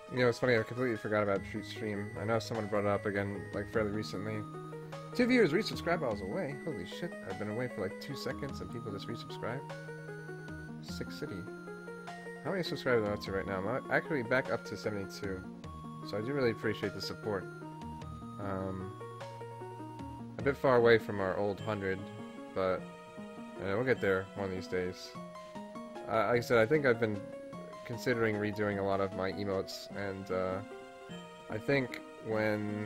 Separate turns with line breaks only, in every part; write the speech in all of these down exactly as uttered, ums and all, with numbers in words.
You know, it's funny, I completely forgot about Treat Stream. I know someone brought it up again, like, fairly recently. Two viewers resubscribed while I was away. Holy shit, I've been away for like two seconds and people just resubscribed. Sick City. How many subscribers am I up to right now? I'm actually back up to seventy-two. So I do really appreciate the support. Um, a bit far away from our old one hundred, but uh, we'll get there one of these days. Uh, like I said, I think I've been considering redoing a lot of my emotes, and uh, I think when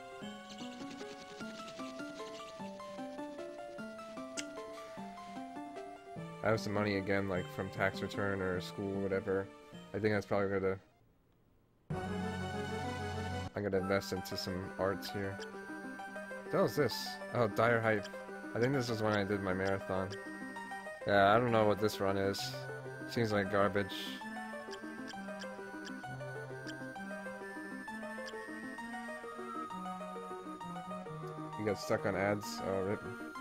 I have some money again, like from tax return or school or whatever, I think that's probably gonna I'm gonna invest into some arts here. What the hell is this? Oh, Dire Hype. I think this is when I did my marathon. Yeah, I don't know what this run is. Seems like garbage. You got stuck on ads? Oh, rip.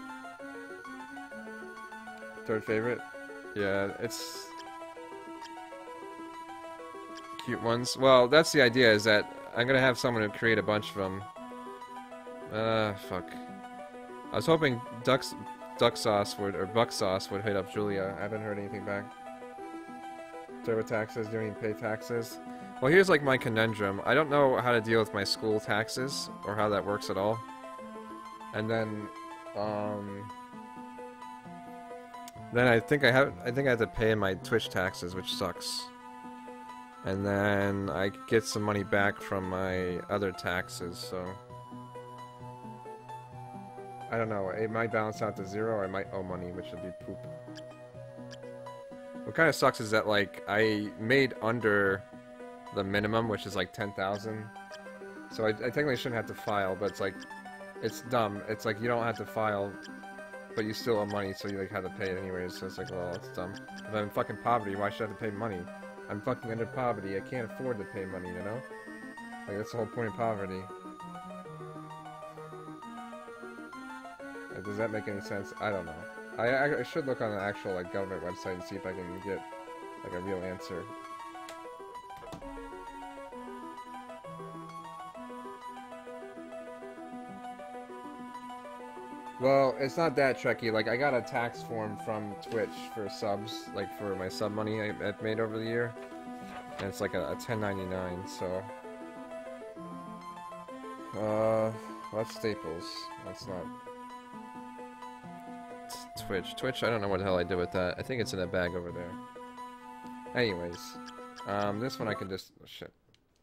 Third favorite? Yeah, it's... cute ones. Well, that's the idea, is that I'm gonna have someone to create a bunch of them. Uh, fuck. I was hoping Duck's, Duck Sauce would, or Buck Sauce would hit up Julia. I haven't heard anything back. Turbo taxes, do you even pay taxes? Well, here's like my conundrum. I don't know how to deal with my school taxes, or how that works at all. And then, um... then I think I have, I think I have to pay my Twitch taxes, which sucks. And then I get some money back from my other taxes, so... I don't know, it might balance out to zero, or I might owe money, which would be poop. What kind of sucks is that, like, I made under the minimum, which is like ten thousand. So I, I technically shouldn't have to file, but it's like, it's dumb. It's like, you don't have to file, but you still owe money, so you like have to pay it anyways, so it's like, well, it's dumb. If I'm in fucking poverty, why should I have to pay money? I'm fucking under poverty, I can't afford to pay money, you know? Like, that's the whole point of poverty. Like, does that make any sense? I don't know. I, I, I should look on an actual, like, government website and see if I can get, like, a real answer. Well, it's not that tricky. Like, I got a tax form from Twitch for subs, like, for my sub money I, I've made over the year. And it's like a, a ten ninety-nine, so... Uh, well, that's Staples. That's not... It's Twitch. Twitch, I don't know what the hell I did with that. I think it's in a bag over there. Anyways. Um, this one I can just... Oh, shit.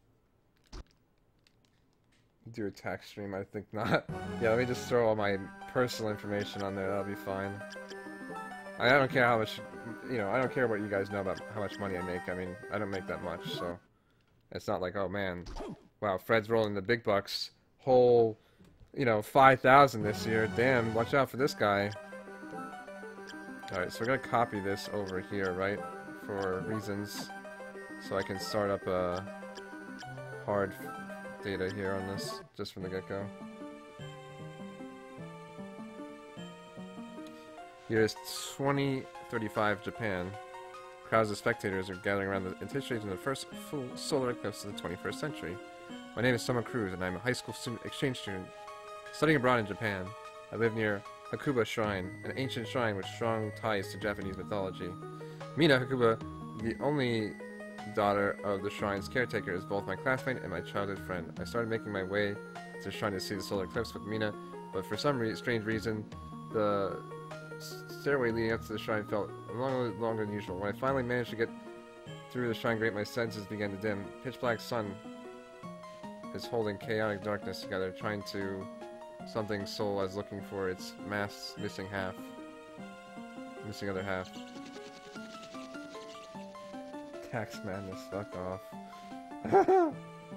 Do a tax stream, I think not. Yeah, let me just throw all my personal information on there, that'll be fine. I don't care how much, you know, I don't care what you guys know about how much money I make. I mean, I don't make that much, so... It's not like, oh man, wow, Fred's rolling the big bucks. Whole, you know, five thousand this year. Damn, watch out for this guy. Alright, so we're gonna copy this over here, right? For reasons. So I can start up a hard data here on this, just from the get-go. Year is twenty thirty-five, Japan. Crowds of spectators are gathering around the anticipating the first full solar eclipse of the twenty-first century. My name is Summer Cruz, and I'm a high school student, exchange student studying abroad in Japan. I live near Hakuba Shrine, an ancient shrine with strong ties to Japanese mythology. Mina Hakuba, the only daughter of the shrine's caretaker, is both my classmate and my childhood friend. I started making my way to the shrine to see the solar eclipse with Mina, but for some re strange reason, the stairway leading up to the shrine felt a long longer than usual. When I finally managed to get through the shrine gate, my senses began to dim. Pitch black sun is holding chaotic darkness together, trying to... something soul I was looking for. Its mass missing half. Missing other half. Tax madness, fuck off.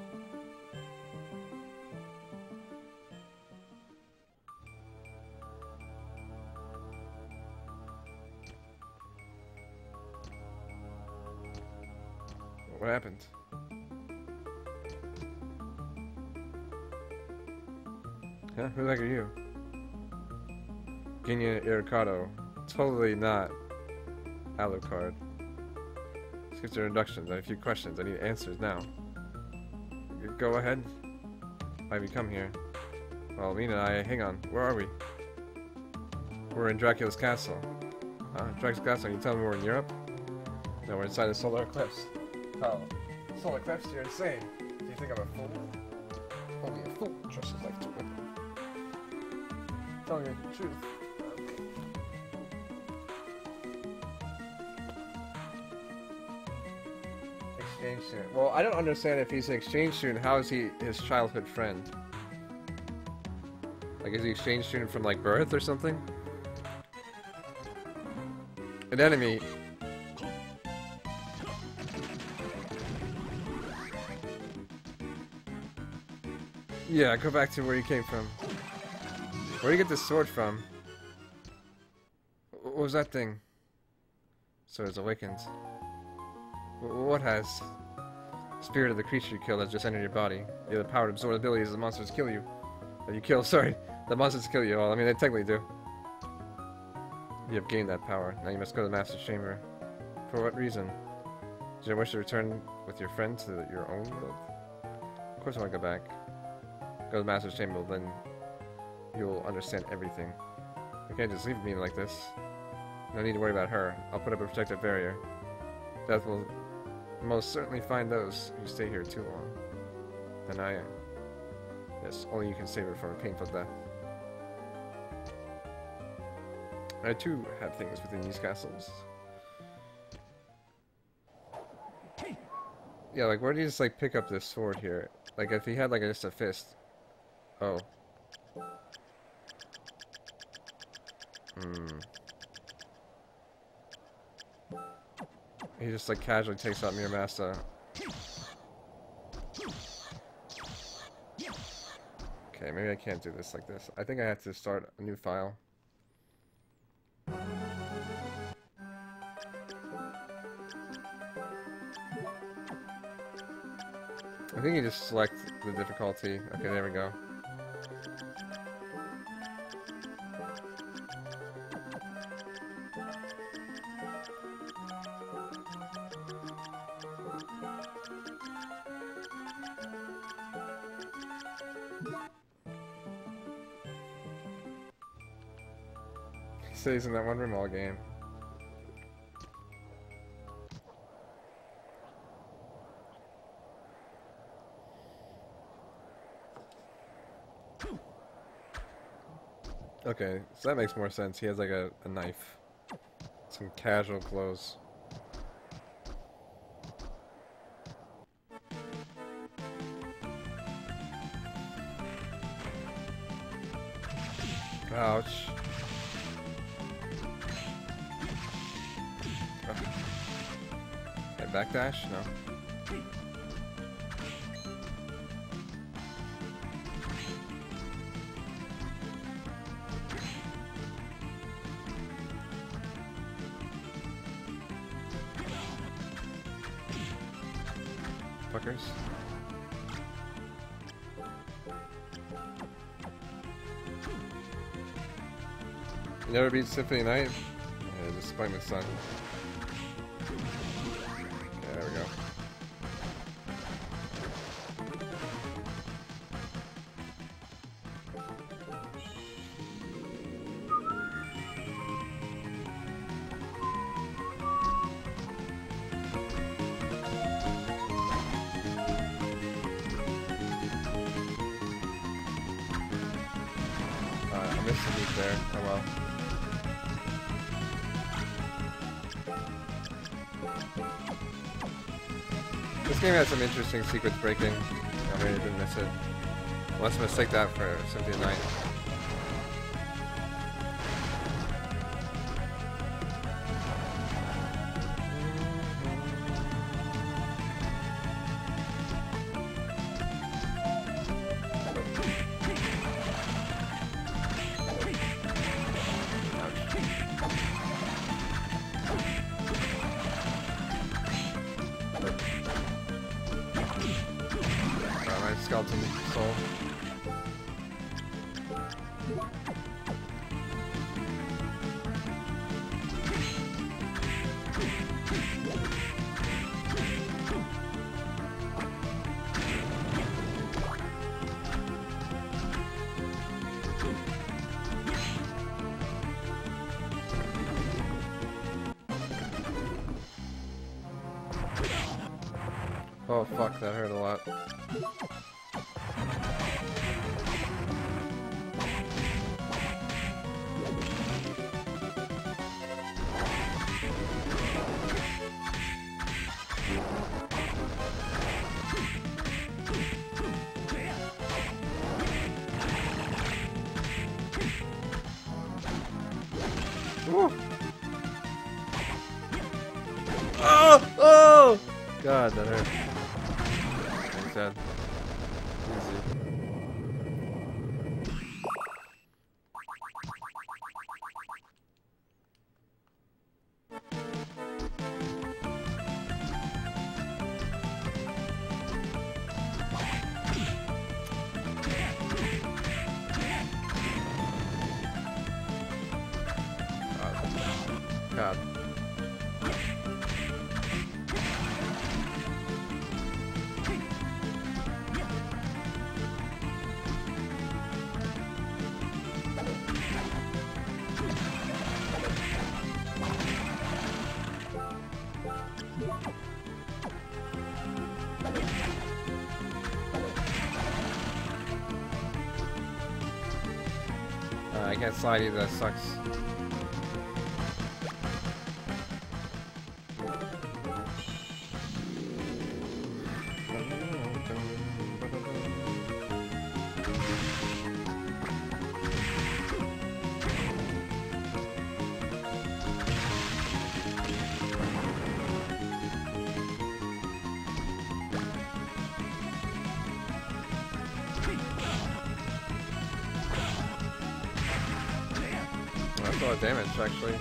What happened? Huh? Who the heck are you? Genya Iricado. Totally not Alucard. Skip the introductions. I have a few questions. I need answers now. go ahead. Why have you come here? Well, Mina and I, hang on, where are we? We're in Dracula's castle. Huh? Dracula's castle, you tell me we're in Europe? No, we're inside the solar eclipse. Oh, solar eclipse? You're insane. Do you think I'm a fool? Only a fool trusts his life to it. Telling you the truth. Exchange student. Well, I don't understand if he's an exchange student. How is he his childhood friend? Like, is he exchange student from, like, birth or something? An enemy. Yeah, go back to where you came from. Where do you get this sword from? What was that thing? So it's awakened. What has? Spirit of the creature you killed has just entered your body. You have the power to absorb the abilities of the monsters kill you. That you kill, sorry. The monsters kill you all. I mean, they technically do. You have gained that power. Now you must go to the Master's Chamber. For what reason? Do you wish to return with your friend to the, your own world? Of course I want to go back. Go to the Master's Chamber, then you'll understand everything. You can't just leave me like this. No need to worry about her. I'll put up a protective barrier. Death will most certainly find those who stay here too long. And I... Yes, only you can save her from a painful death. I too had things within these castles. Yeah, like where do you just like pick up this sword here? Like if he had like just a fist. Oh. Hmm. He just like casually takes out Muramasa. Okay, maybe I can't do this like this. I think I have to start a new file. I think you just select the difficulty. Okay, there we go. Stays in that one room all game. Okay, so that makes more sense. He has like a, a knife. Some casual clothes. Ouch. Okay, backdash? No. Fuckers. You never beat Symphony Night? Yeah, disappointment, son. Okay, there we go. Uh, I missed the beat there. Oh well. This game has some interesting secrets breaking. I really didn't miss it. Let's mistake that for Symphony Night. Skeleton soul. Oh fuck, that hurt a lot. Woo. Oh! Oh! God, that hurt. Thanks, Dad. Easy. God. Uh, I can't slide either, that sucks. That's a lot of damage, actually.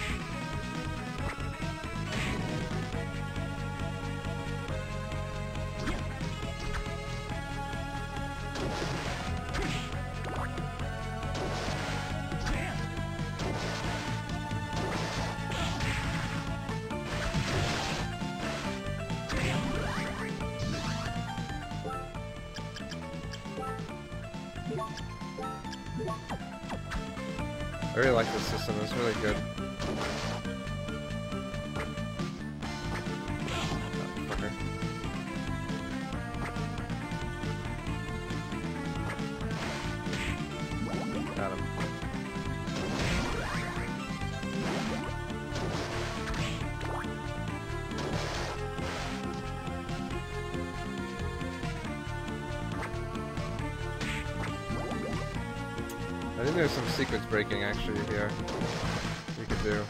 I really like this system, it's really good. Oh, fucker. Got him. I think there's some sequence breaking actually here you could do.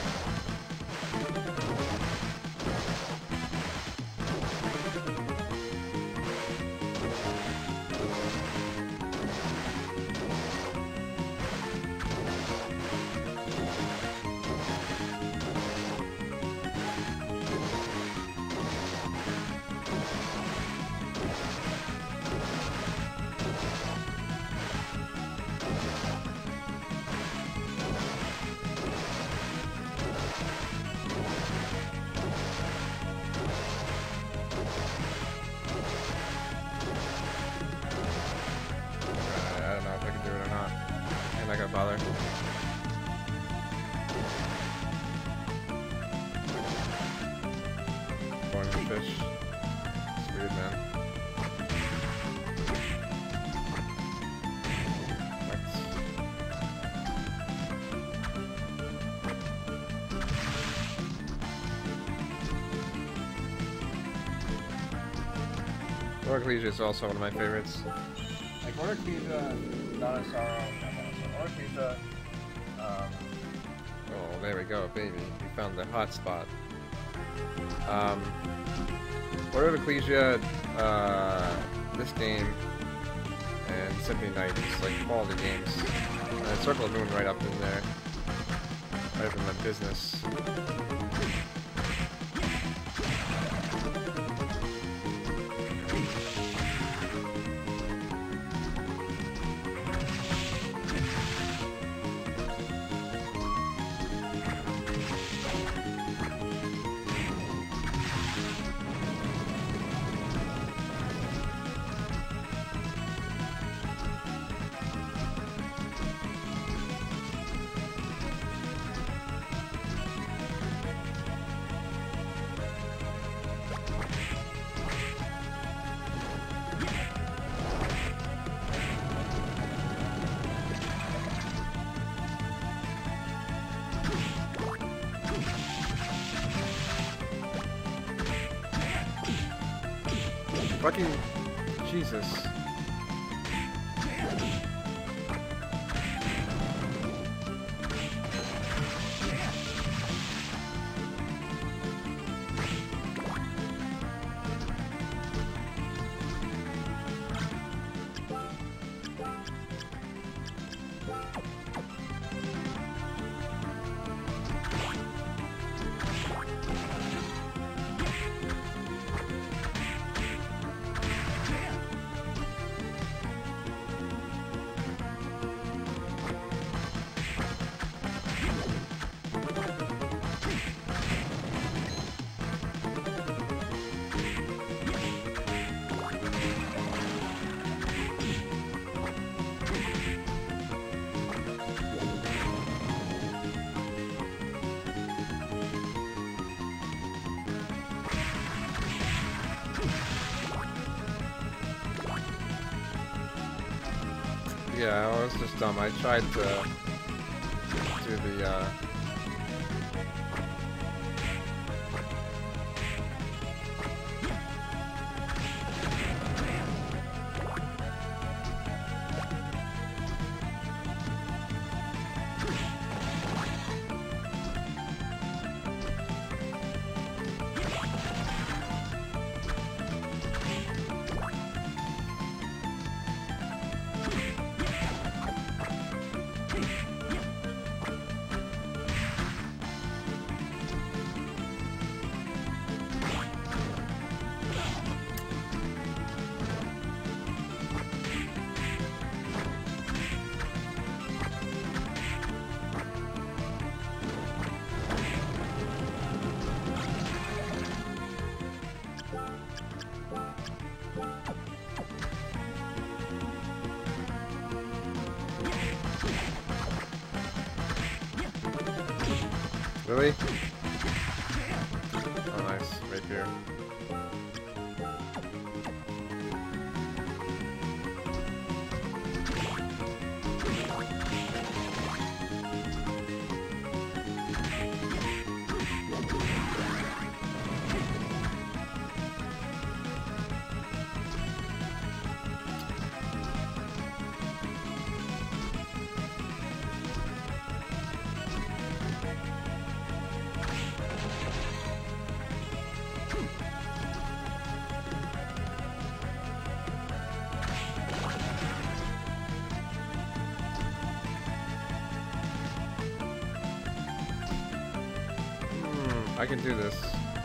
I'm not gonna bother. Going to fish. It's weird, man. Oriclesia is also one of my favorites.
Like Oriclesia, Donasaro, Oriclesia, um...
Oh, there we go, baby. We found the hot spot. Um, Oriclesia, uh, this game, and Symphony Night is like quality games. And Circle of Moon right up in there. Right up in my business. Fucking Jesus. Yeah, I was just dumb. I tried to do the, uh... Really? Oh, nice. Right here. I can do this.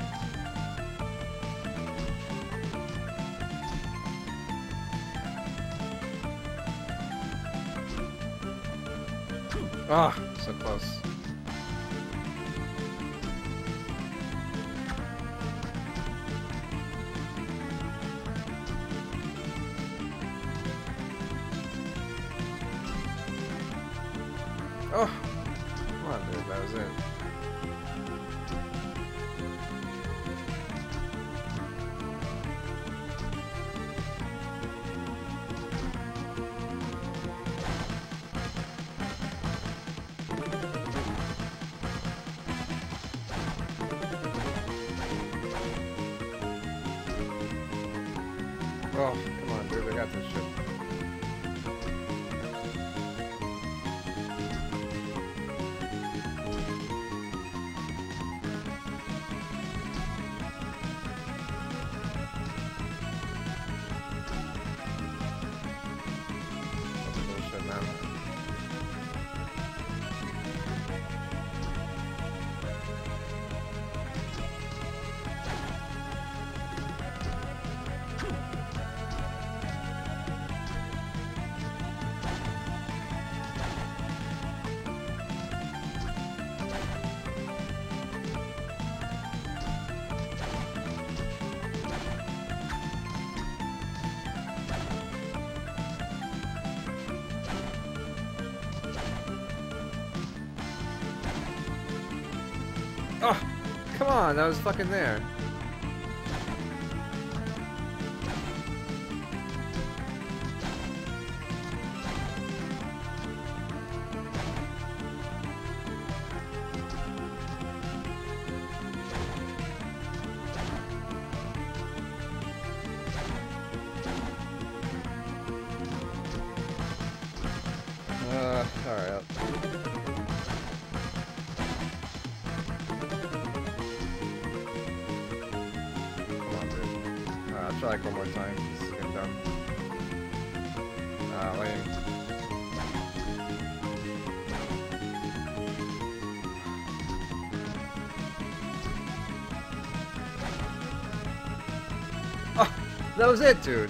Ah, so close. Oh, come on, dude, that was it. Oh, come on, dude, I got this shit. Bullshit, man. Oh, come on, that was fucking there. I'll try like one more time. This is getting dumb. Ah, lame. Oh, that was it, dude.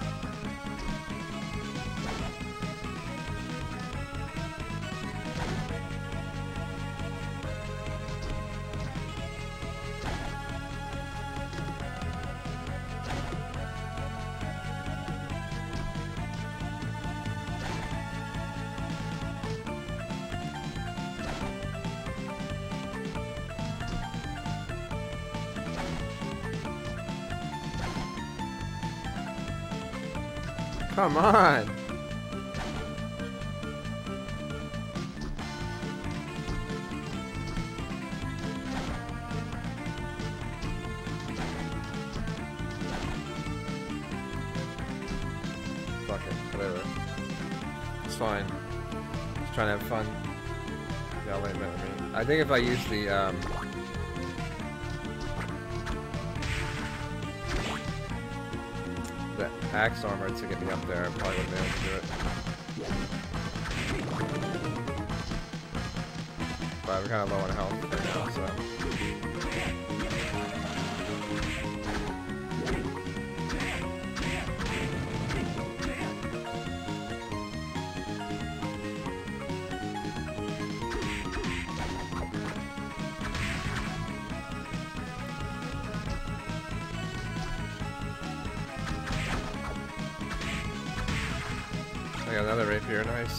Come on! Fuck it, whatever. It's fine. Just trying to have fun. Y'all ain't mad at me. I think if I use the, um... the axe armor to get me up there, I probably wouldn't be able to do it. But I'm kind of low on health right now, so... I got another rapier, nice.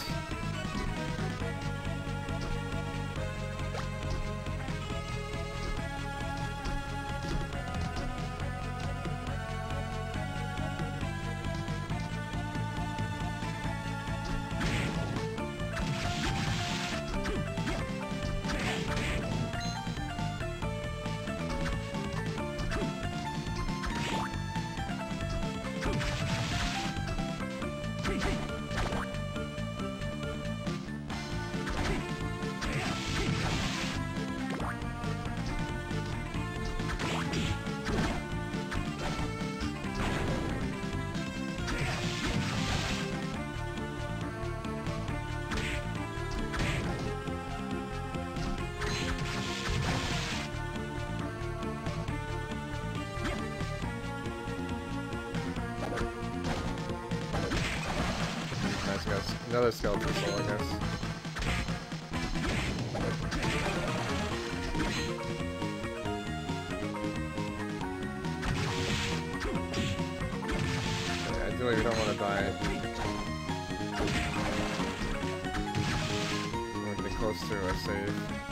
Another skeleton soul, I guess. Okay, ideally, we don't want to die. We're getting close to a save.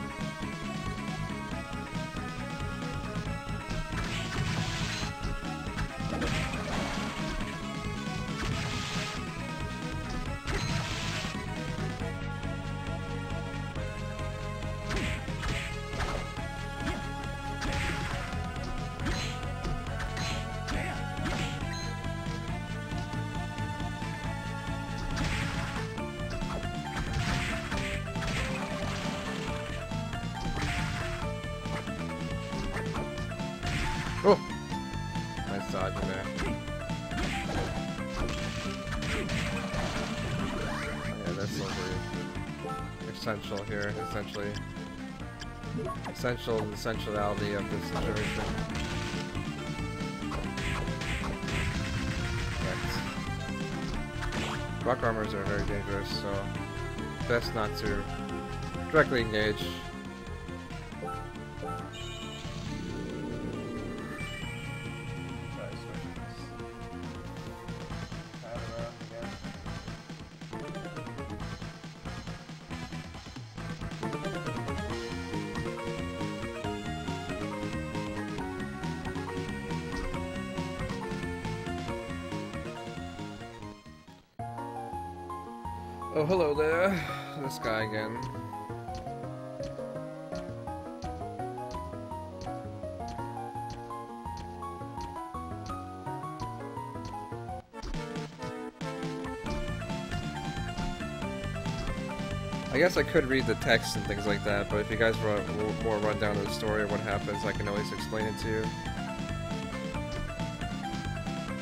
Oh! Nice dodge in there. Yeah, that's so weird. Essential here, essentially. Essential, the essentiality of this situation. Right. Rock armors are very dangerous, so best not to directly engage. Oh, hello there. This guy again. I guess I could read the text and things like that, but if you guys want more rundown of the story of what happens, I can always explain it to you.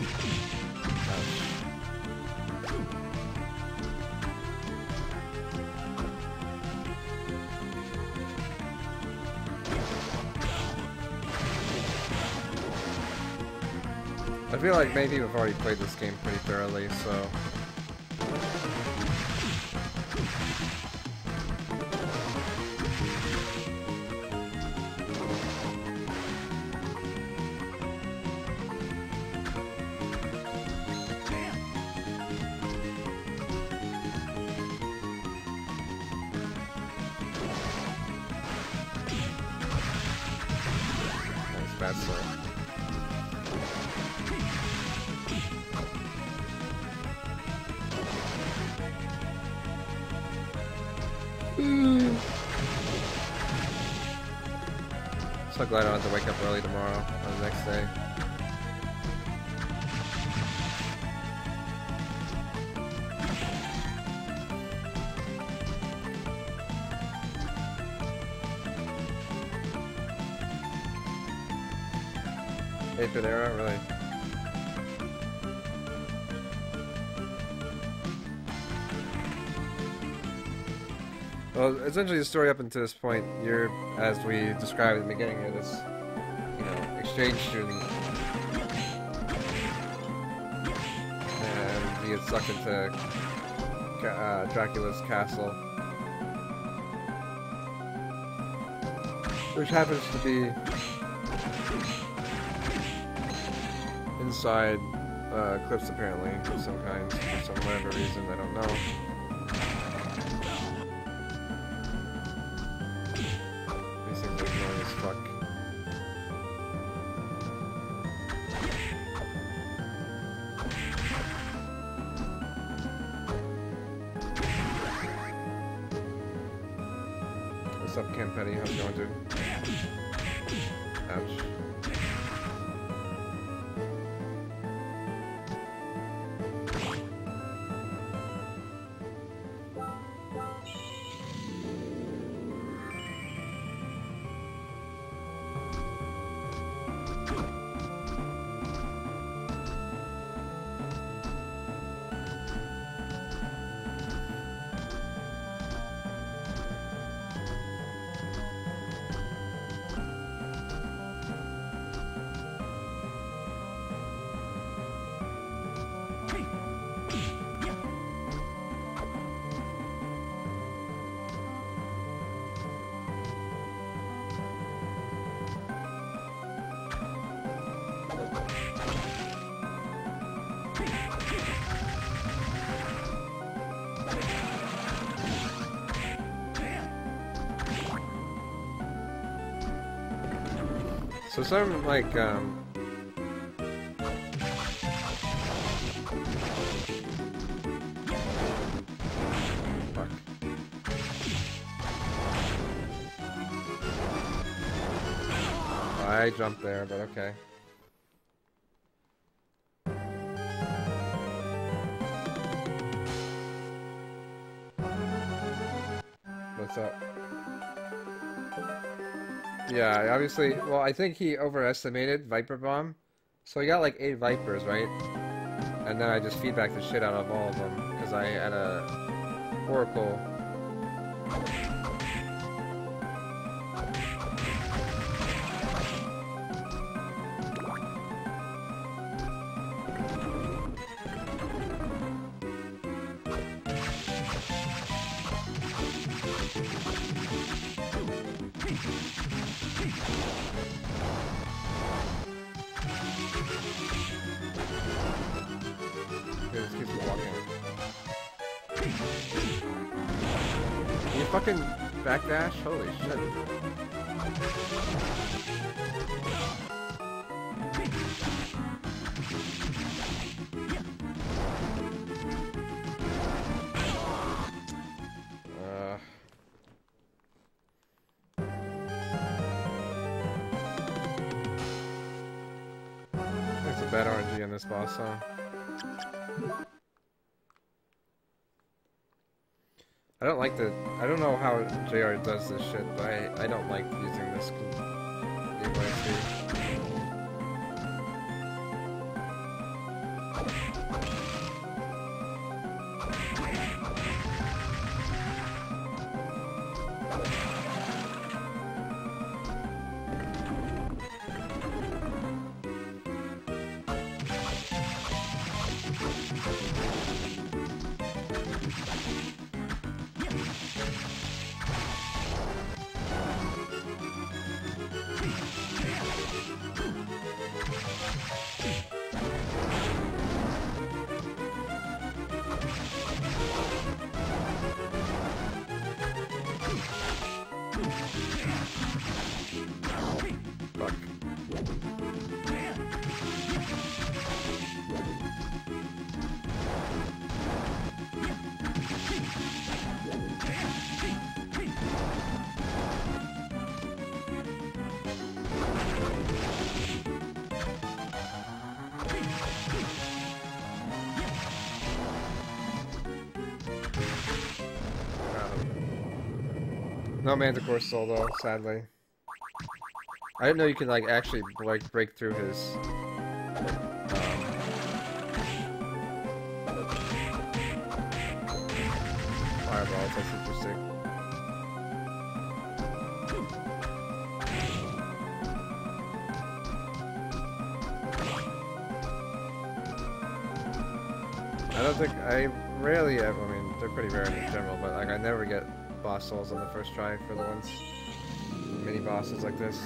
I feel like many people have already played this game pretty thoroughly, so... Nice bad sword. So glad I don't have to wake up early tomorrow or the next day. eight-bit era, really? Well, essentially the story up until this point, you're, as we described at the beginning of this, you know, exchange student. And he gets sucked into uh, Dracula's castle. Which happens to be inside uh, cliffs apparently, of some kind, for some whatever reason, I don't know. What's up, Camp Petty? How's it going, dude? Ouch. So some like um fuck. I jumped there, but okay. What's up? Yeah, obviously, well, I think he overestimated Viper Bomb. So he got like eight Vipers, right? And then I just feedbacked the shit out of all of them, because I had a Oracle. Fucking backdash? Holy shit. Uh. There's a bad R N G on this boss, huh? I don't like the. I don't know how J R does this shit, but I, I don't like using this Game Boy S P. No Manticore Soul though, sadly. I didn't know you could like actually like break through his um, fireballs. That's interesting. I don't think I rarely ever. I mean, they're pretty rare in general, but like I never get boss souls on the first try for the ones mini bosses like this.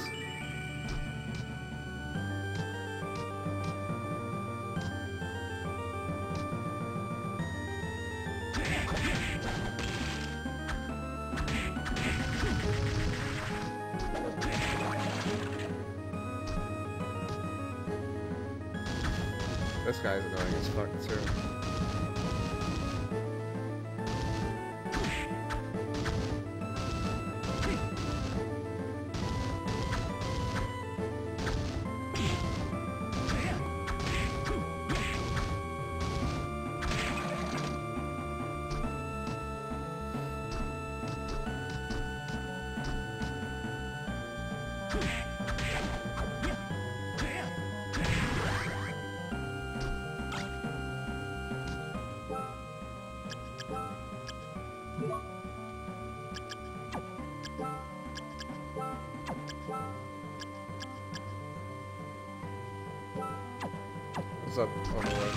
This guy's annoying as fuck too. What's up, Overlord?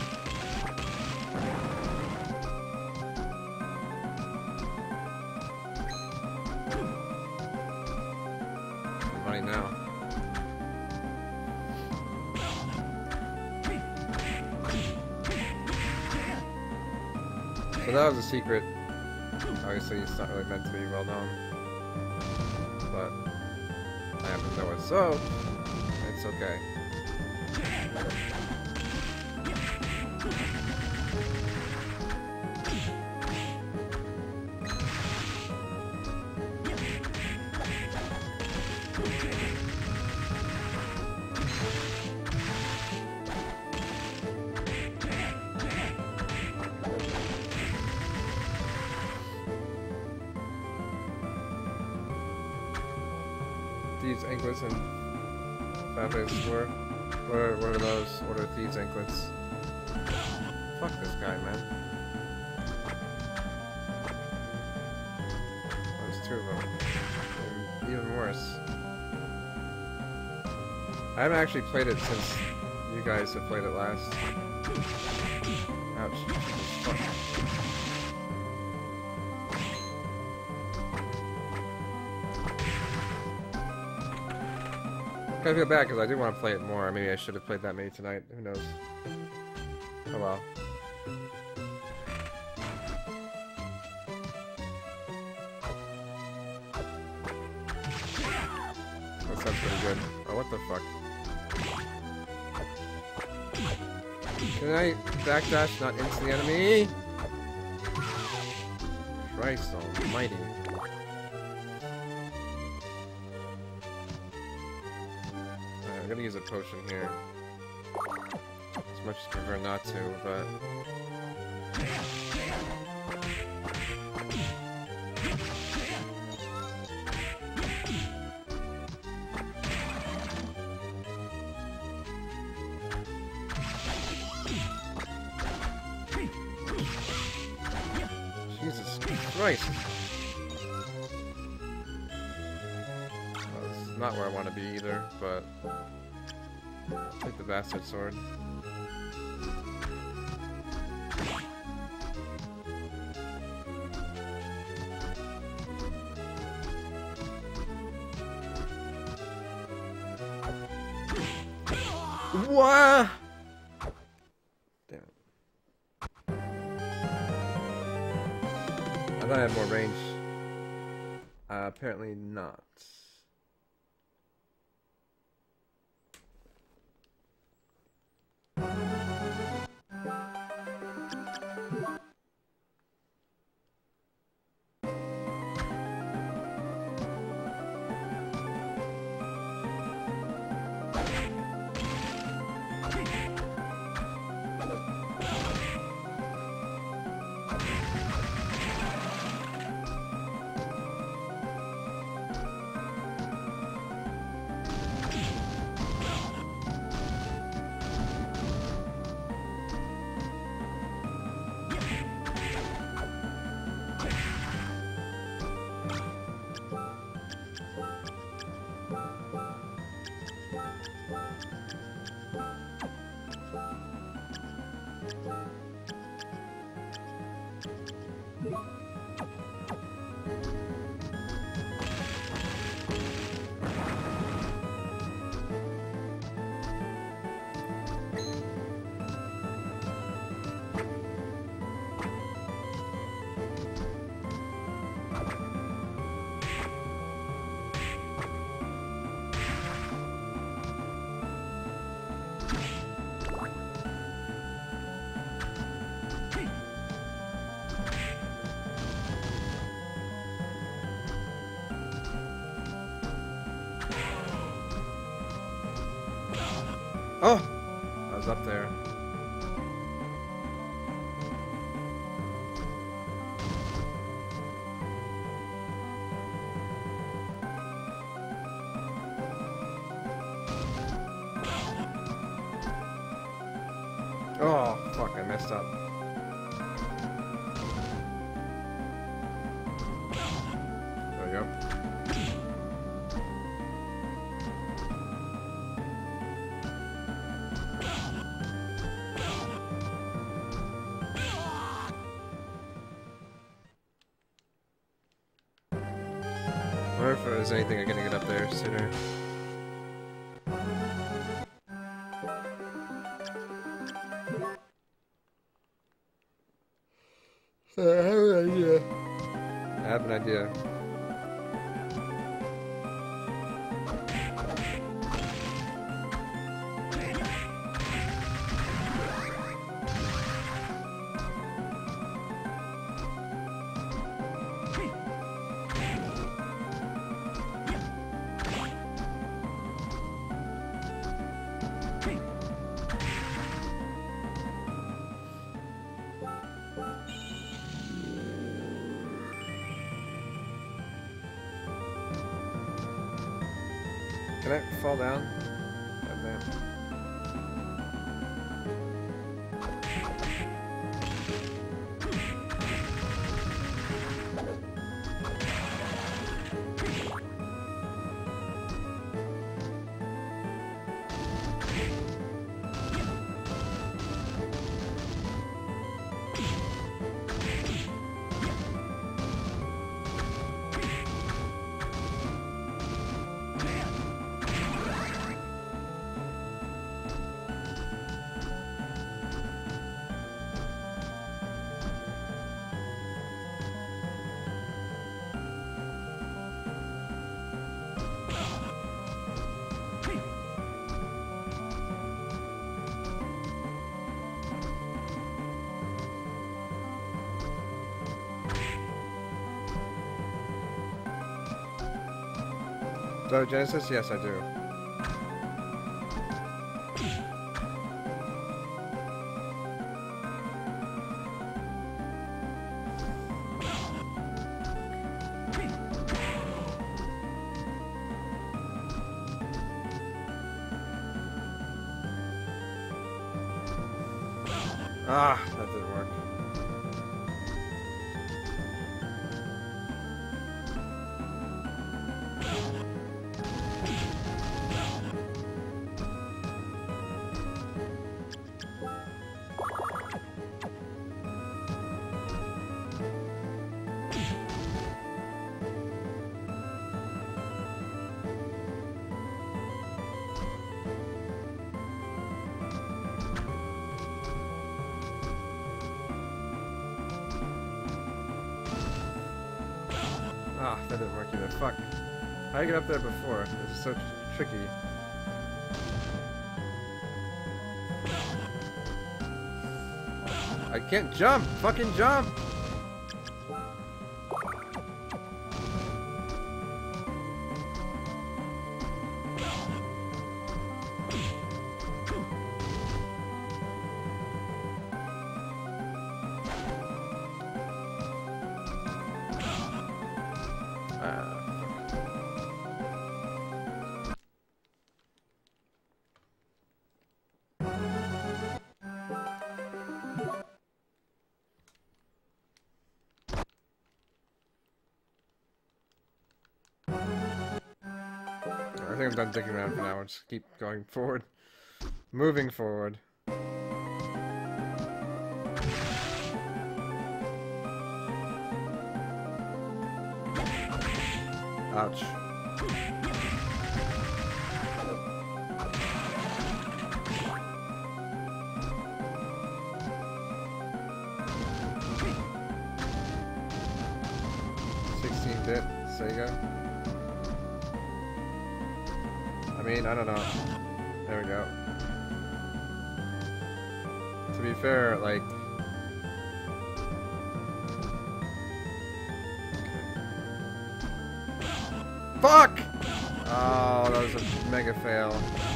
I'm running now. So that was a secret. Obviously, it's not really meant to be well known, but I happen to know it, so it's okay. Thieves' anklets and Fables were. What are, what are those? What are thieves' anklets? Fuck this guy, man. Oh, there's two of them. Even, even worse. I haven't actually played it since you guys have played it last. Ouch. Fuck. I kinda feel bad because I do want to play it more. Maybe I should have played that maybe tonight. Who knows? Oh well. That sounds pretty good. Oh, what the fuck? Can I backdash not into the enemy? Christ almighty. I'm gonna use a potion here. As much as I prefer not to, but... Jesus Christ! Well, this is not where I want to be either, but... Take the bastard sword. What? Damn it. I thought I had more range. Uh, apparently not. Oh! I was up there. Oh, fuck, I messed up. There we go. I wonder if there's anything I can get up there sooner. I have an idea. I have an idea. Can I fall down? God damn. So Genesis? Yes, I do. Ah, that didn't work. Ah, that didn't work either. Fuck. How did I get up there before? This is so tr tricky. I can't jump! Fucking jump! I think I'm done digging around for now. I'll just keep going forward. Moving forward. Ouch. sixteen bit Sega. I mean, I don't know. There we go. To be fair, like... Fuck! Oh, that was a mega fail.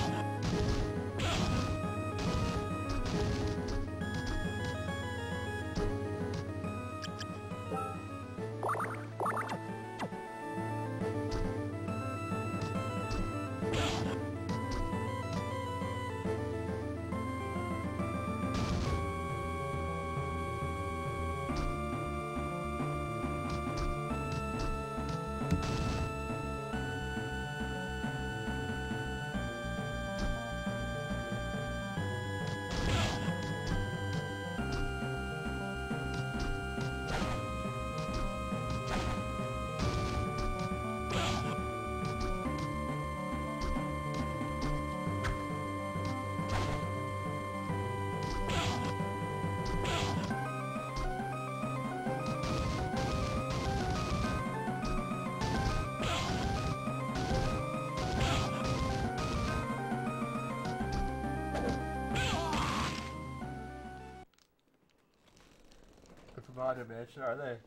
Body bitch, are they?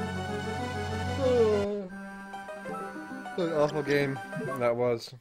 Oh, what an awful game that was.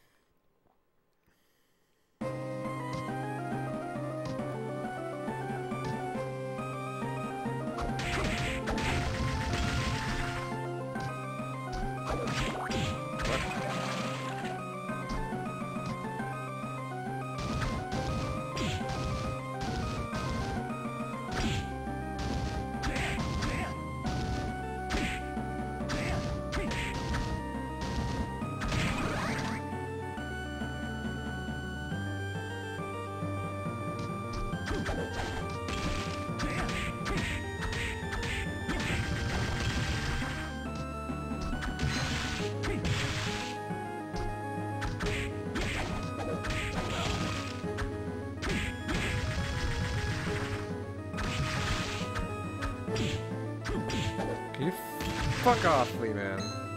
Can you fuck off, Flea Man?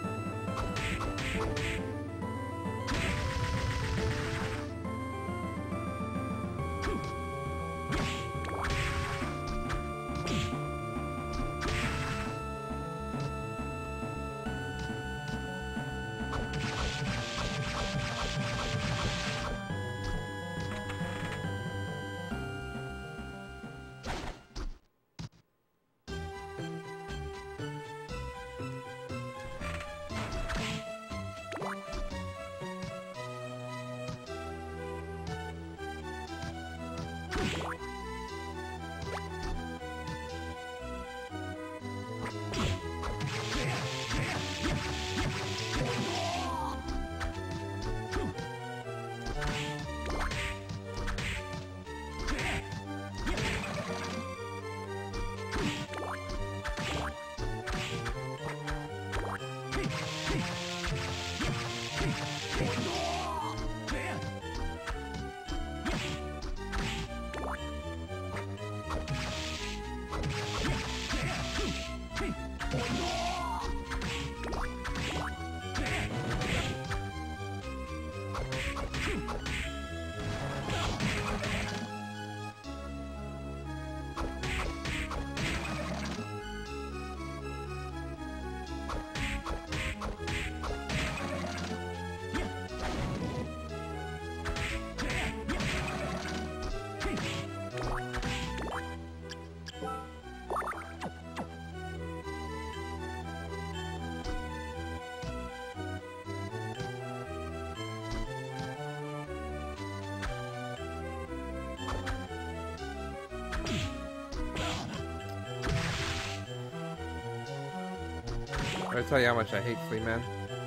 I'll tell you how much I hate Flea Man.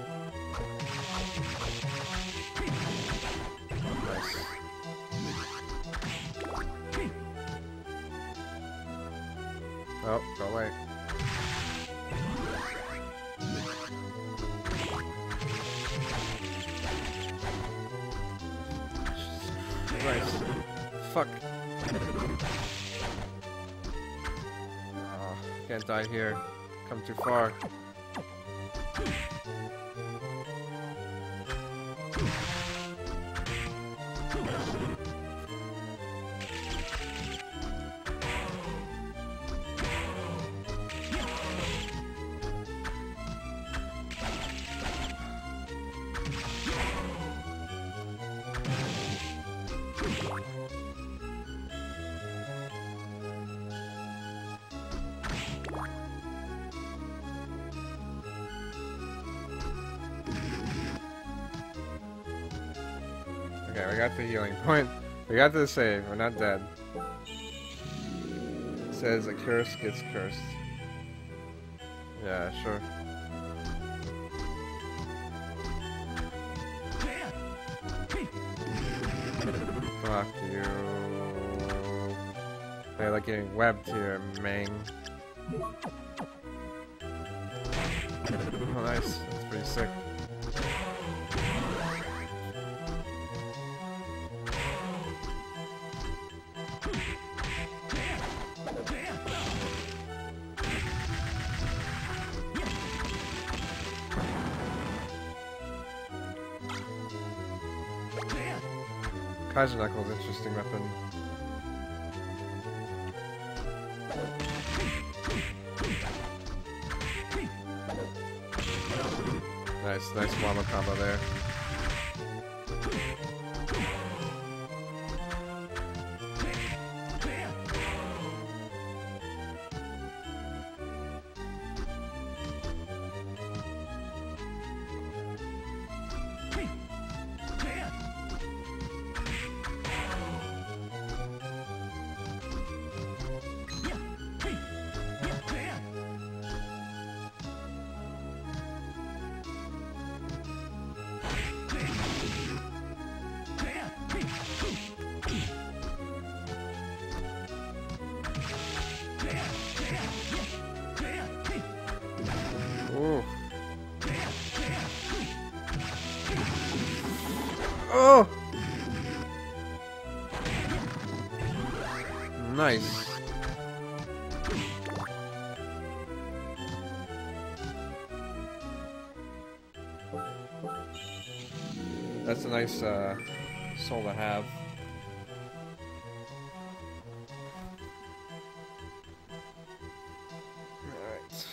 Nice. Oh, go away. Christ. Fuck. Oh, can't die here. Come too far. Okay, we got the healing point. We got to the save. We're not dead. It says a curse gets cursed. Yeah, sure. Fuck you. I like getting webbed here, Mang. Oh, nice. That's pretty sick. Kaiser Knuckles, interesting weapon. Nice, nice Mama combo there. Ooh. Oh! Nice. That's a nice uh, soul to have. Alright.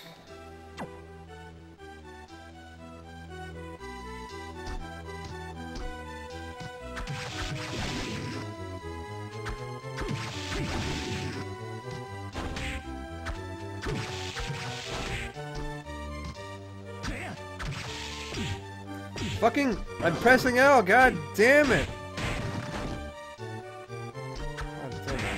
Fucking, I'm pressing L, god damn it! God damn it.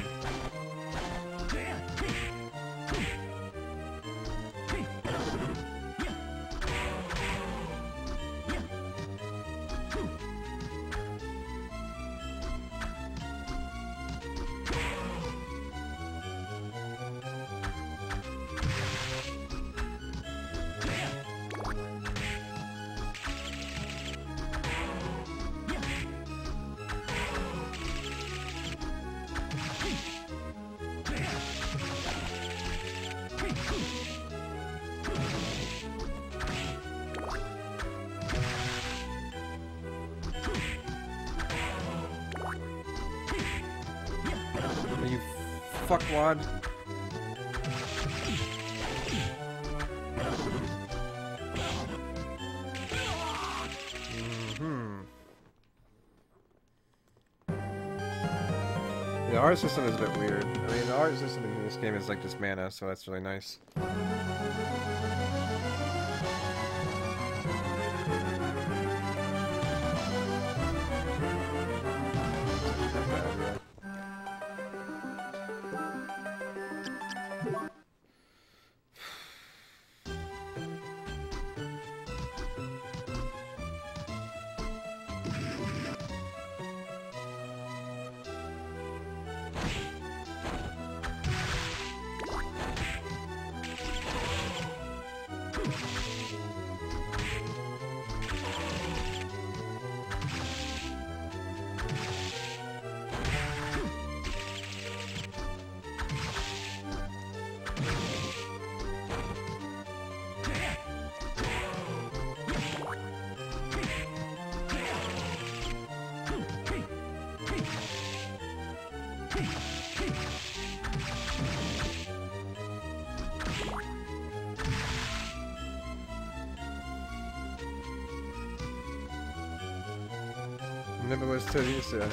You fuckwad. Mm-hmm. The art system is a bit weird. I mean, the art system in this game is like just mana, so that's really nice. Nibblers titties, yeah.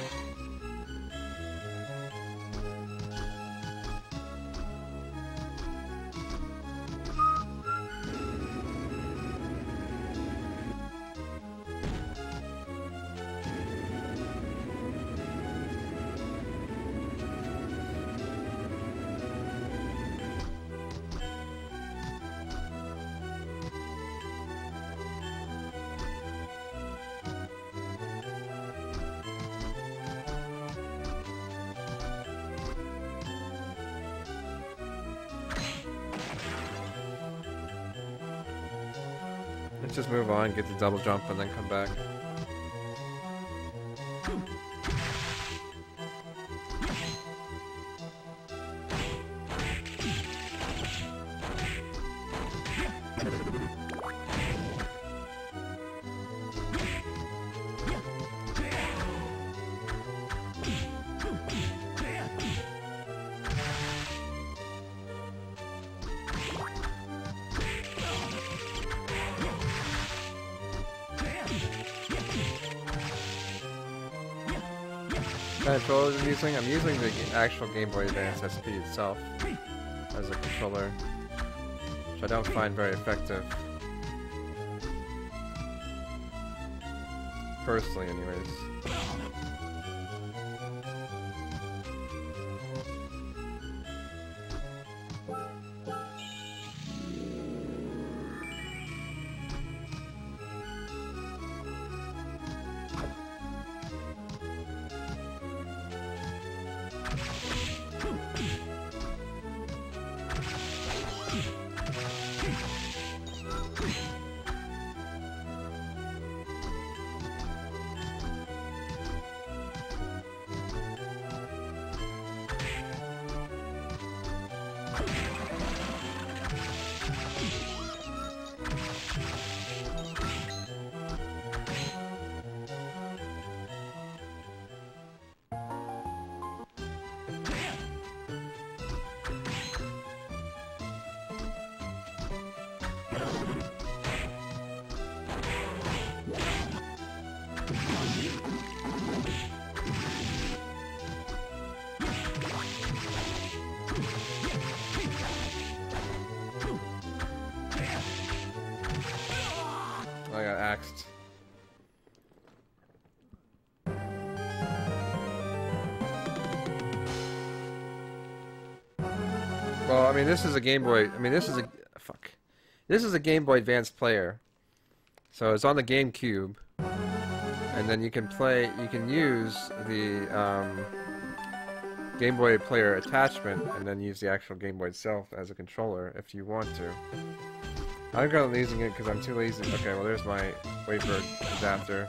Let's just move on, get the double jump, and then come back. Controller I'm using? I'm using the actual Game Boy Advance S P itself as a controller, which I don't find very effective. Personally, anyways. I got axed. Well, I mean, this is a Game Boy. I mean, this is a fuck. This is a Game Boy Advance player, so it's on the GameCube, and then you can play. You can use the um, Game Boy player attachment, and then use the actual Game Boy itself as a controller if you want to. I'm currently using it because I'm too lazy. Okay, well, there's my wafer adapter.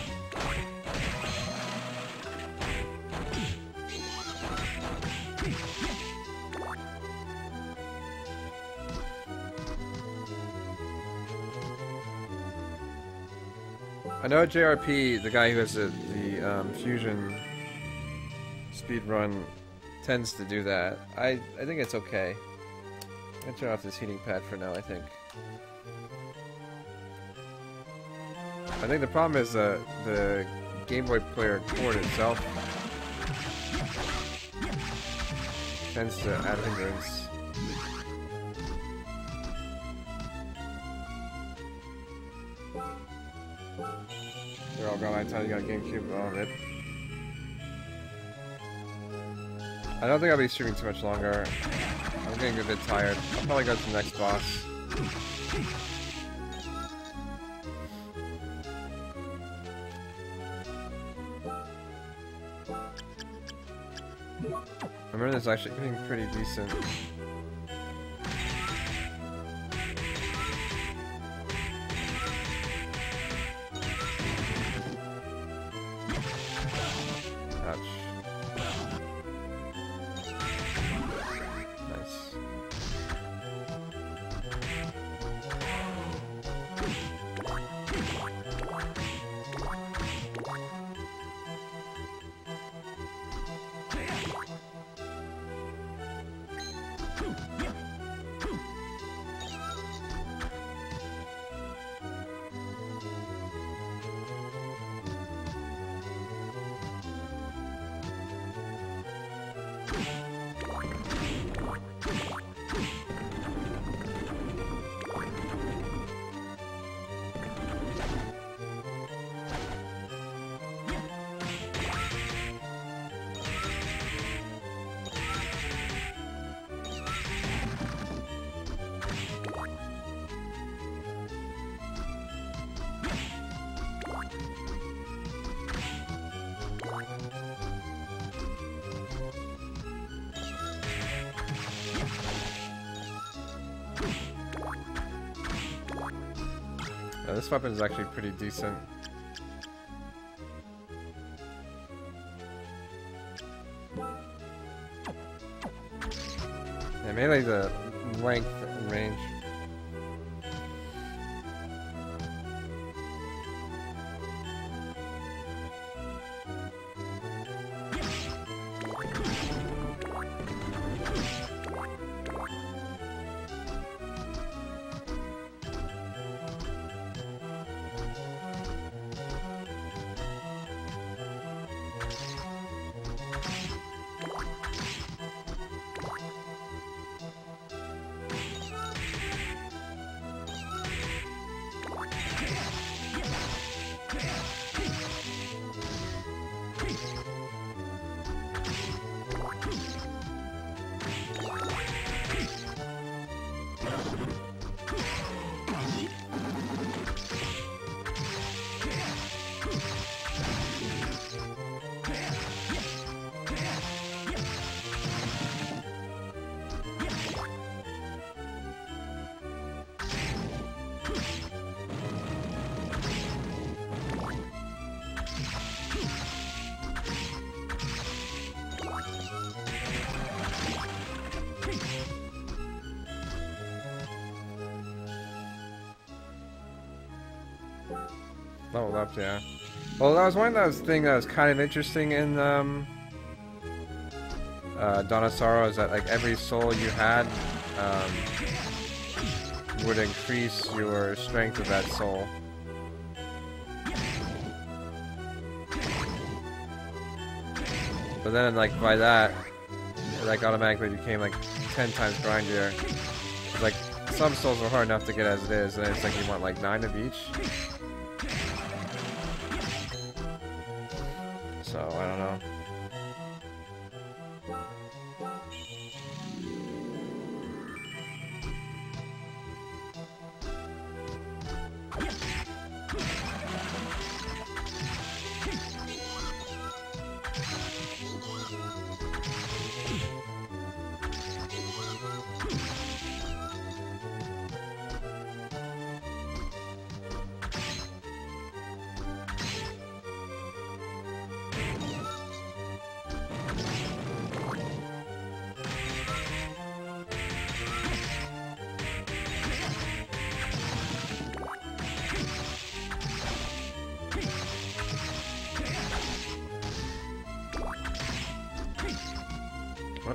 I know J R P, the guy who has the, the um, Fusion speedrun, tends to do that. I, I think it's okay. I'm gonna turn off this heating pad for now, I think. I think the problem is uh, the Game Boy player cord itself tends to add hindrance. You're all gone by the time you got GameCube on it. I don't think I'll be streaming too much longer. I'm getting a bit tired. I'll probably go to the next boss. I remember this is actually getting pretty decent. Ouch. Nice. Yeah, this weapon is actually pretty decent. Yeah, melee the length and range. Leveled up, yeah. Well, that was one of those things that was kind of interesting in um, uh, Dawn of Sorrow, is that like every soul you had um, would increase your strength of that soul. But then, like by that, it like automatically became like ten times grindier. Like some souls are hard enough to get as it is, and it's like you want like nine of each. So, I don't know. What?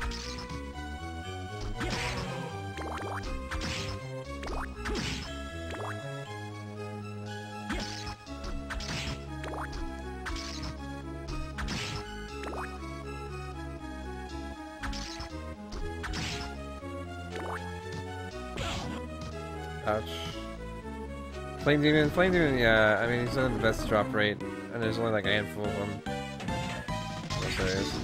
Ouch. Flame Demon, Flame Demon, yeah, I mean, he's not the best drop rate, and there's only like a handful of them. Yes, there is.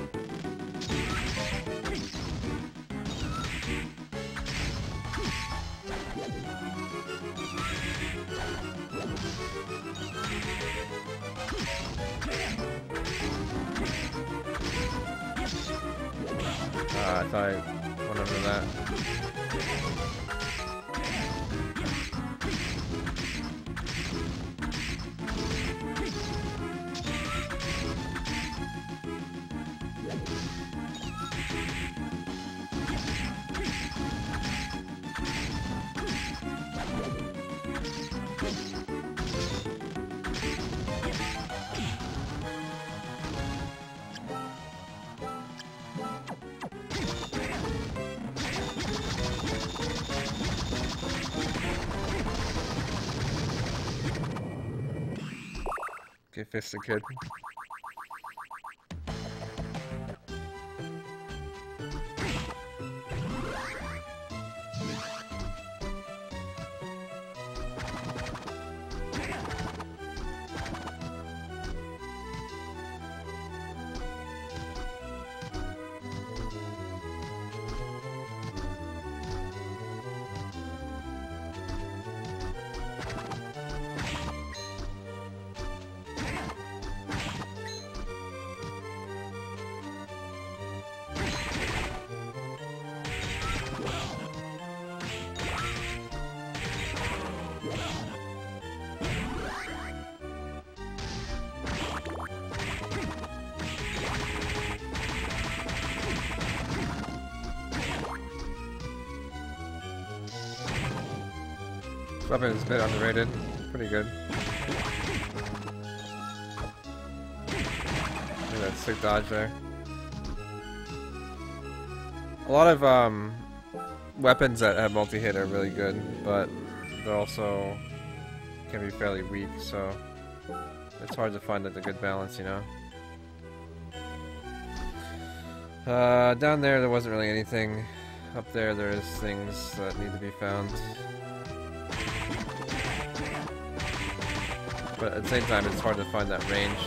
Ah, I thought I went over that. Get fisted, kid. This weapon is a bit underrated. Pretty good. Look at that sick dodge there. A lot of um, weapons that have multi-hit are really good, but they're also can be fairly weak, so it's hard to find like, a good balance, you know? Uh, down there, there wasn't really anything. Up there, there's things that need to be found. But at the same time, it's hard to find that range.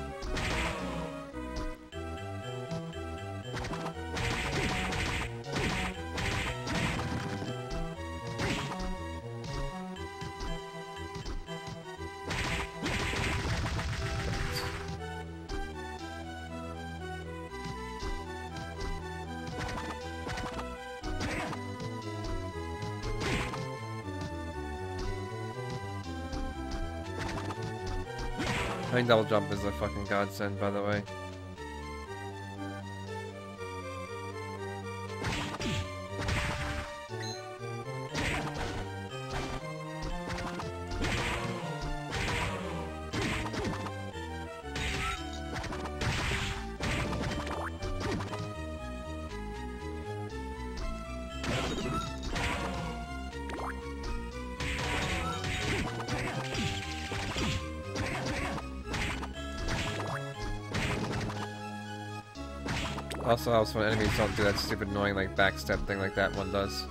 I think double jump is a fucking godsend, by the way. Also helps when enemies don't do that stupid annoying like backstep thing like that one does.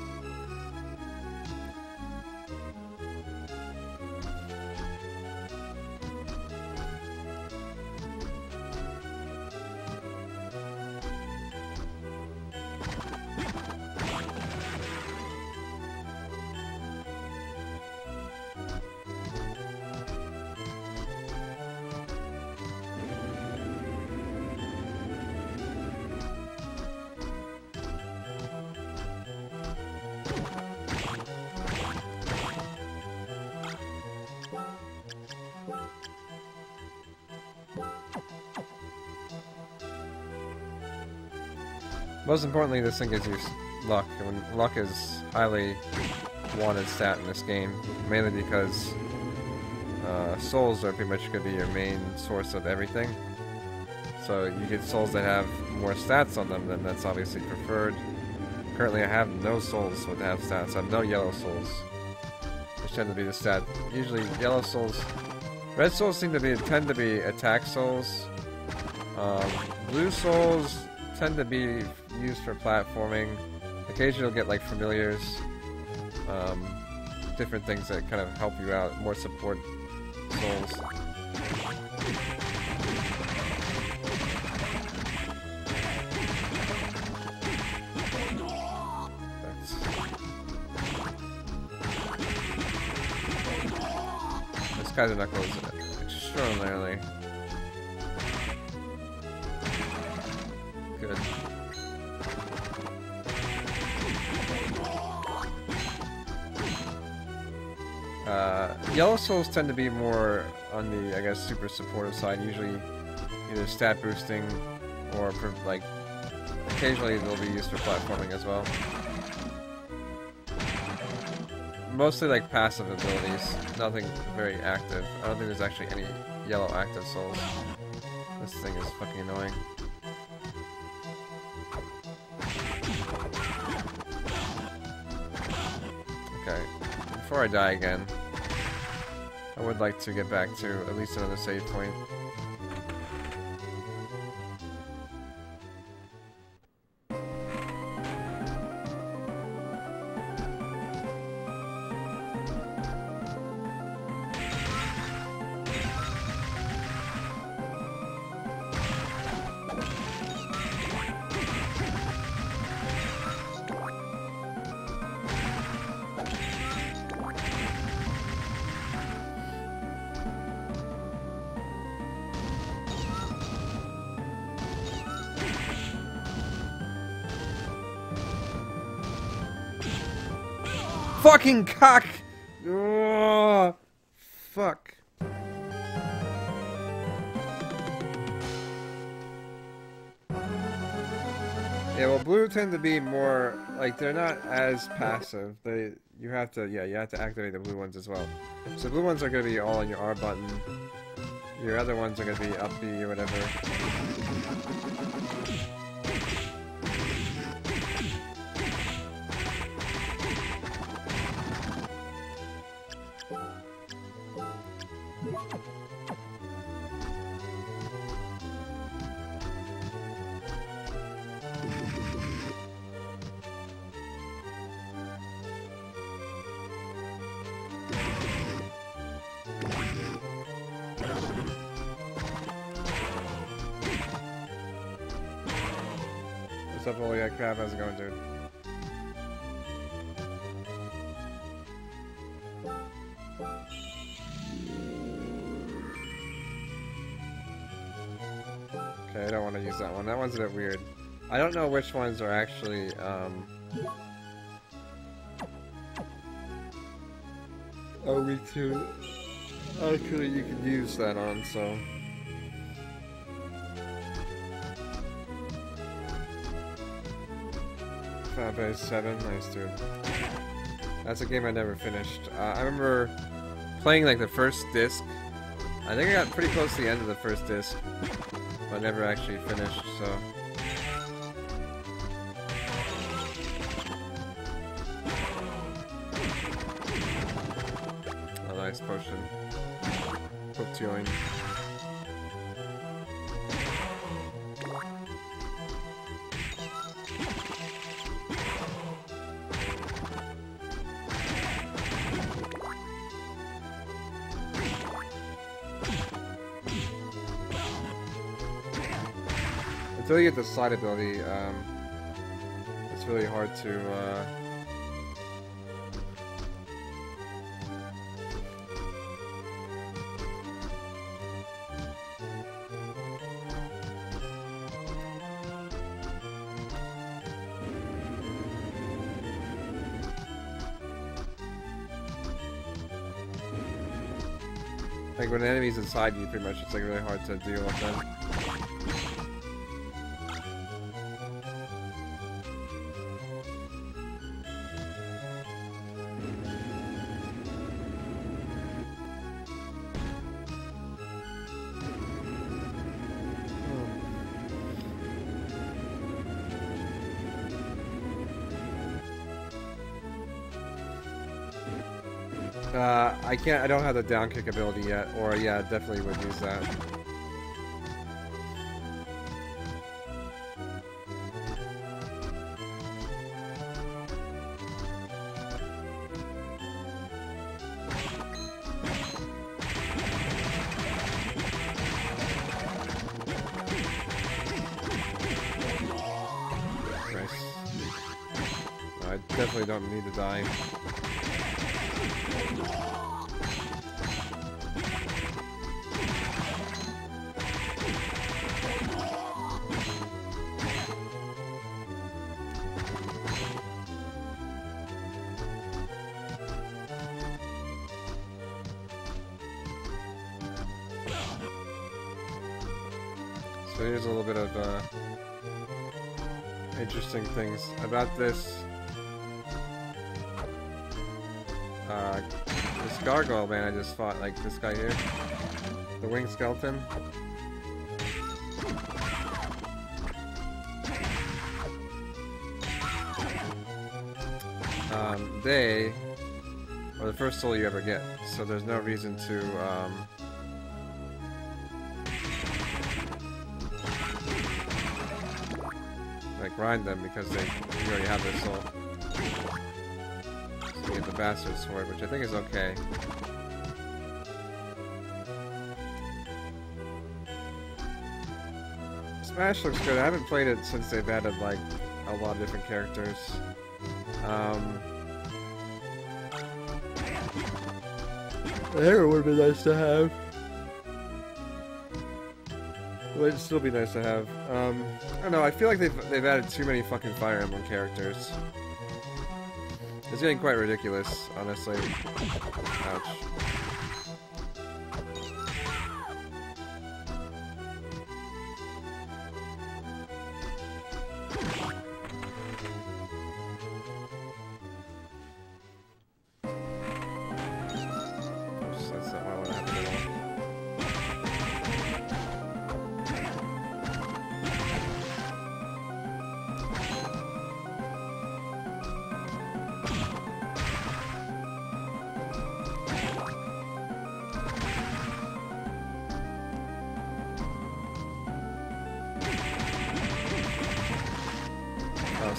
Most importantly, this thing gives you luck, and luck is highly wanted stat in this game, mainly because uh, souls are pretty much going to be your main source of everything. So you get souls that have more stats on them, then that's obviously preferred. Currently I have no souls that have stats, I have no yellow souls, which tend to be the stat. Usually yellow souls, red souls seem to be tend to be attack souls. Um, blue souls tend to be used for platforming. Occasionally you'll get like familiars, um, different things that kind of help you out, more support souls. That's... This guy's knuckles extraordinarily good. Uh, yellow souls tend to be more on the, I guess, super supportive side. Usually, either stat boosting or for, like, occasionally they'll be used for platforming as well. Mostly like passive abilities, nothing very active. I don't think there's actually any yellow active souls. This thing is fucking annoying. Okay, before I die again, I would like to get back to at least another save point. Fucking cock! Oh, fuck. Yeah, well, blue tend to be more like they're not as passive. They you have to yeah you have to activate the blue ones as well. So blue ones are gonna be all on your R button. Your other ones are gonna be up B or whatever. What's up, Holy Crap? How's it going, dude? Okay, I don't want to use that one. That one's a bit weird. I don't know which ones are actually, um... Oh, me too. Actually, you could use that on, so... Final Fantasy seven, nice dude. That's a game I never finished. Uh, I remember playing like the first disc. I think I got pretty close to the end of the first disc, but I never actually finished, so... Oh, nice potion. Potion. Until you get the slide ability, um, it's really hard to, uh... like when an enemy's inside you, pretty much, it's like really hard to deal with them. Uh, I can't, I don't have the down kick ability yet, or yeah, definitely would use that. Nice. I definitely don't need to die. So here's a little bit of uh, interesting things about this. Uh, this gargoyle man I just fought, like this guy here, the winged skeleton. Um, they are the first soul you ever get, so there's no reason to um, like grind them because they you already have their soul. So you get the bastard sword, which I think is okay. Smash looks good. I haven't played it since they've added like a lot of different characters. Um, I think it would be nice to have. It would still be nice to have. Um, I don't know. I feel like they've they've added too many fucking Fire Emblem characters. It's getting quite ridiculous, honestly. Ouch.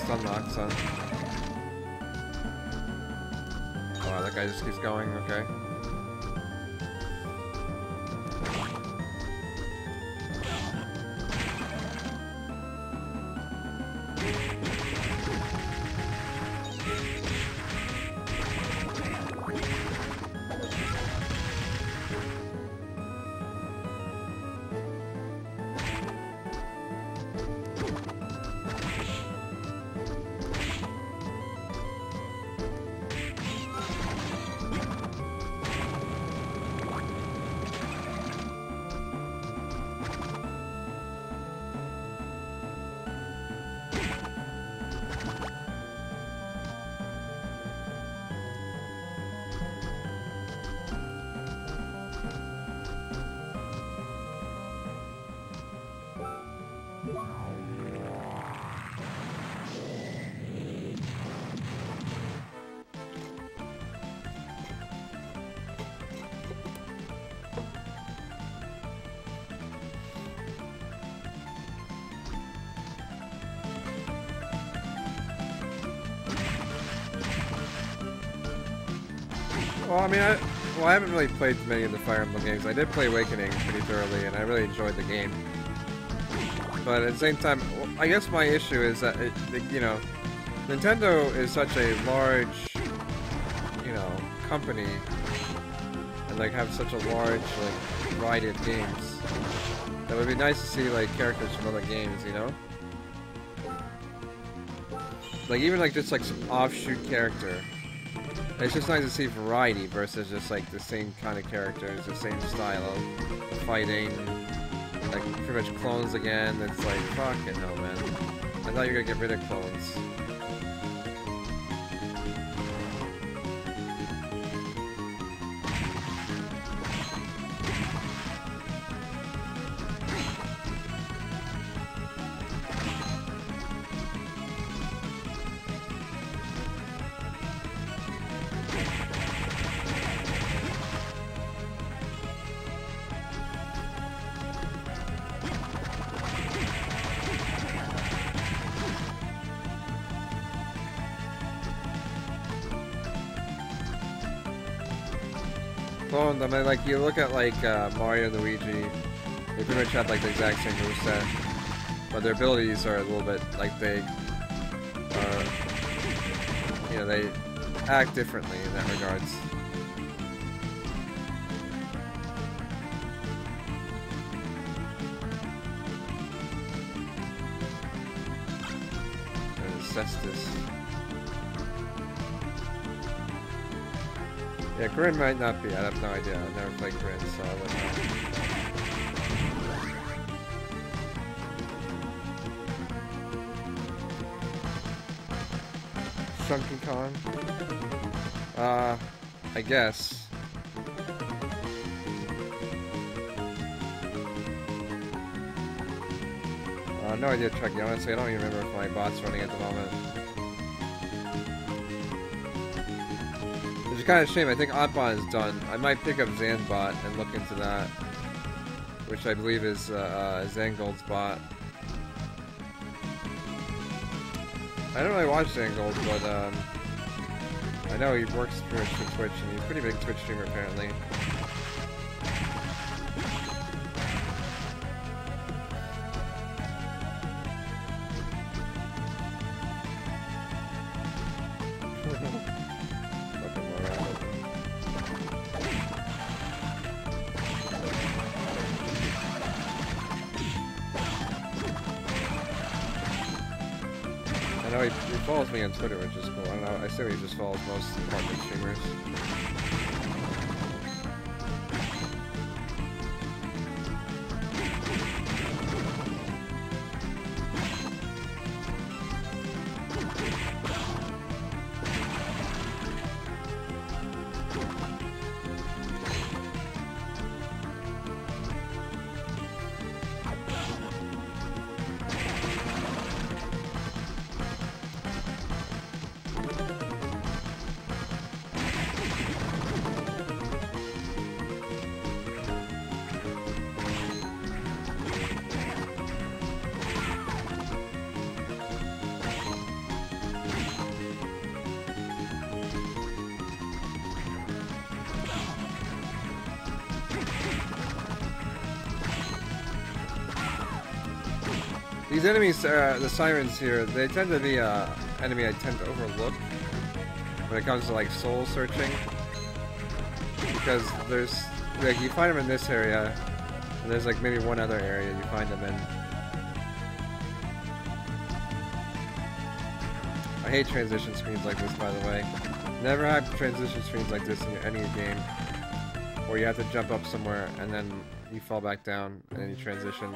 stun lock, son. Oh, that guy just keeps going, okay. Well, I mean, I, well, I haven't really played many of the Fire Emblem games. I did play Awakening pretty thoroughly, and I really enjoyed the game. But at the same time, I guess my issue is that, it, you know, Nintendo is such a large, you know, company, and like have such a large like variety of games. That would be nice to see like characters from other games, you know. Like even like just like some offshoot character. It's just nice to see variety versus just like the same kind of characters, the same style of fighting, like pretty much clones again. It's like, fucking hell, man. I thought you were gonna get rid of clones. Cloned, I mean, like, you look at, like, uh, Mario and Luigi, they pretty much have, like, the exact same moveset, but their abilities are a little bit, like, they are, you know, they act differently in that regards. There's Cestus. Yeah, Grin might not be. I have no idea. I've never played Grin, so I wouldn't know. Shunky Kong? Uh, I guess. Uh, no idea, Chucky. Honestly, I don't even remember if my bot's running at the moment. Which is kind of a shame. I think Oddbot is done. I might pick up Zanbot and look into that, which I believe is uh, uh, Zangold's bot. I don't really watch Zangold, but um, I know he works pretty much for Twitch, and he's a pretty big Twitch streamer apparently. I know he, he follows me on Twitter, which is cool. I don't know, I assume he just follows most department streamers. These enemies, uh, the sirens here, they tend to be uh, enemy I tend to overlook when it comes to like soul searching, because there's like you find them in this area, and there's like maybe one other area you find them in. I hate transition screens like this, by the way. Never have transition screens like this in any game, where you have to jump up somewhere and then you fall back down and then you transition.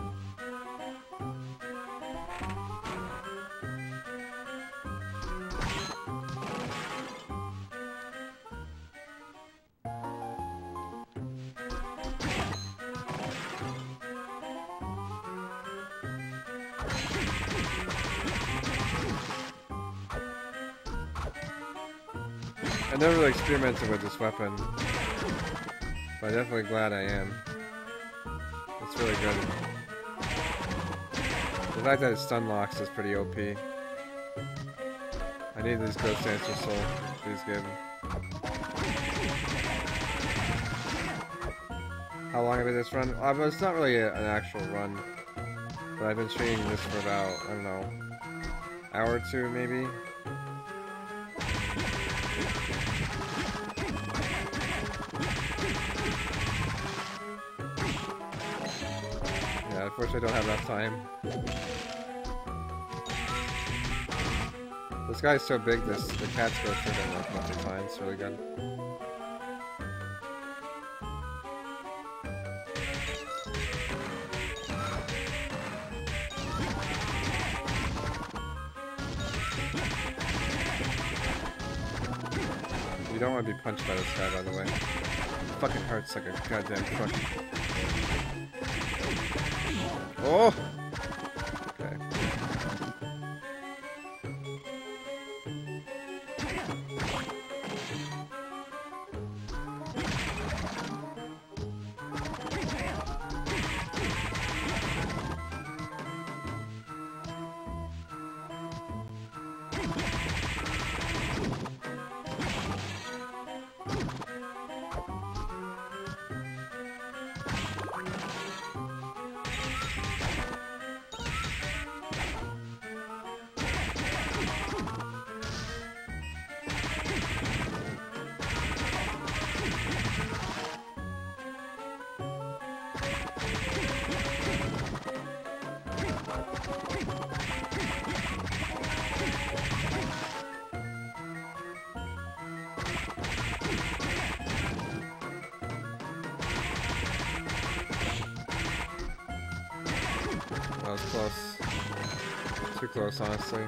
I never really experimented with this weapon, but I'm definitely glad I am. It's really good. The fact that it stun locks is pretty O P. I need these Ghost Dancer Soul. Please give them. How long have I been this run? Uh, it's not really a, an actual run, but I've been streaming this for about, I don't know, hour or two maybe. Unfortunately, I don't have enough time. This guy's so big, this the cats go through him like a bunch of times. It's really good. You don't want to be punched by this guy, by the way. It fucking hurts like a goddamn crook. Oh! Okay. That was close. Too close, honestly.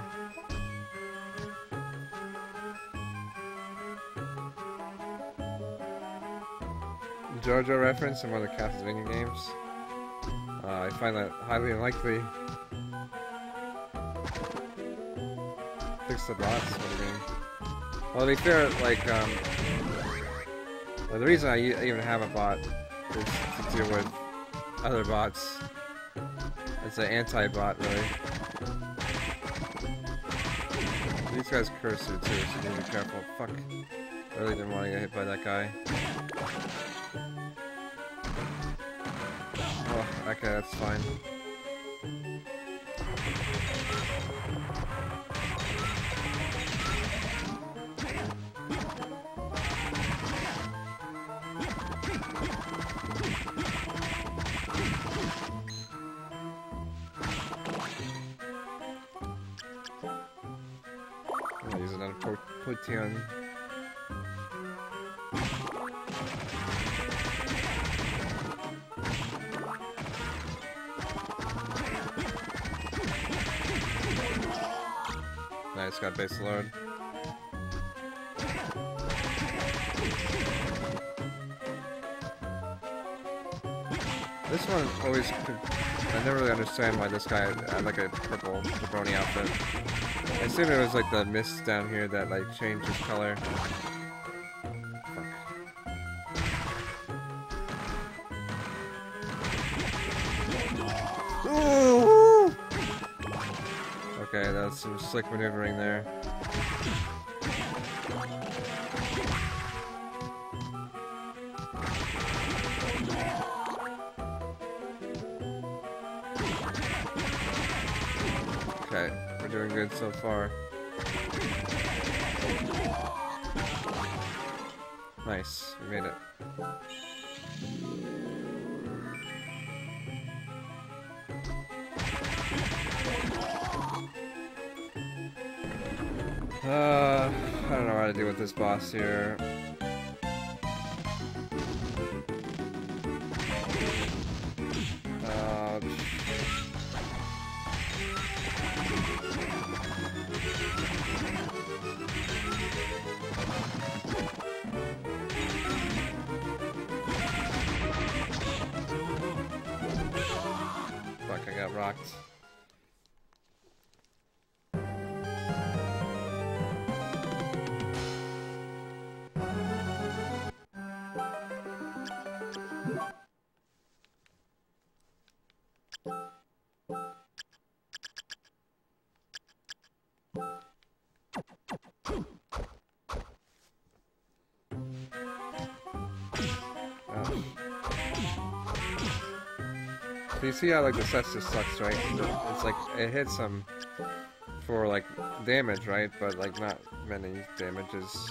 JoJo reference in one of the Castlevania games. Uh, I find that highly unlikely. Fix the bots? What do you mean? Well, to be fair, like, um... well, the reason I even have a bot is to deal with other bots. It's an anti-bot, really. These guys curse you too, so you need to be careful. Fuck. I really didn't want to get hit by that guy. Oh, okay, that's fine. I'm gonna use another Potion. Nice, got base load. This one always could, I never really understand why this guy had like a purple jabroni outfit. I assume it was like the mist down here that like changed his color. Ooh! Okay, that's some slick maneuvering there. good so far. Nice, we made it. Uh, I don't know how to deal with this boss here. Uh, fuck, I got rocked. So you see how like the sets just sucks, right? It's like it hits them for like damage, right? But like not many damages.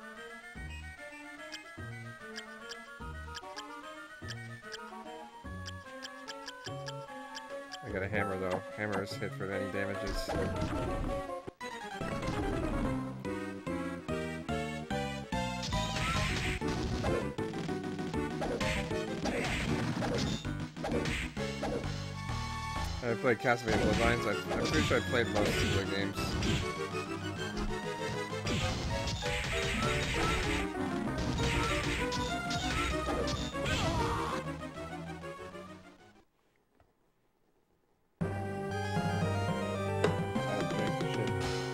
I got a hammer though. Hammers hit for any damages. I played Castlevania Bloodlines. I, I'm pretty sure I played most of the games. I'll drink shit.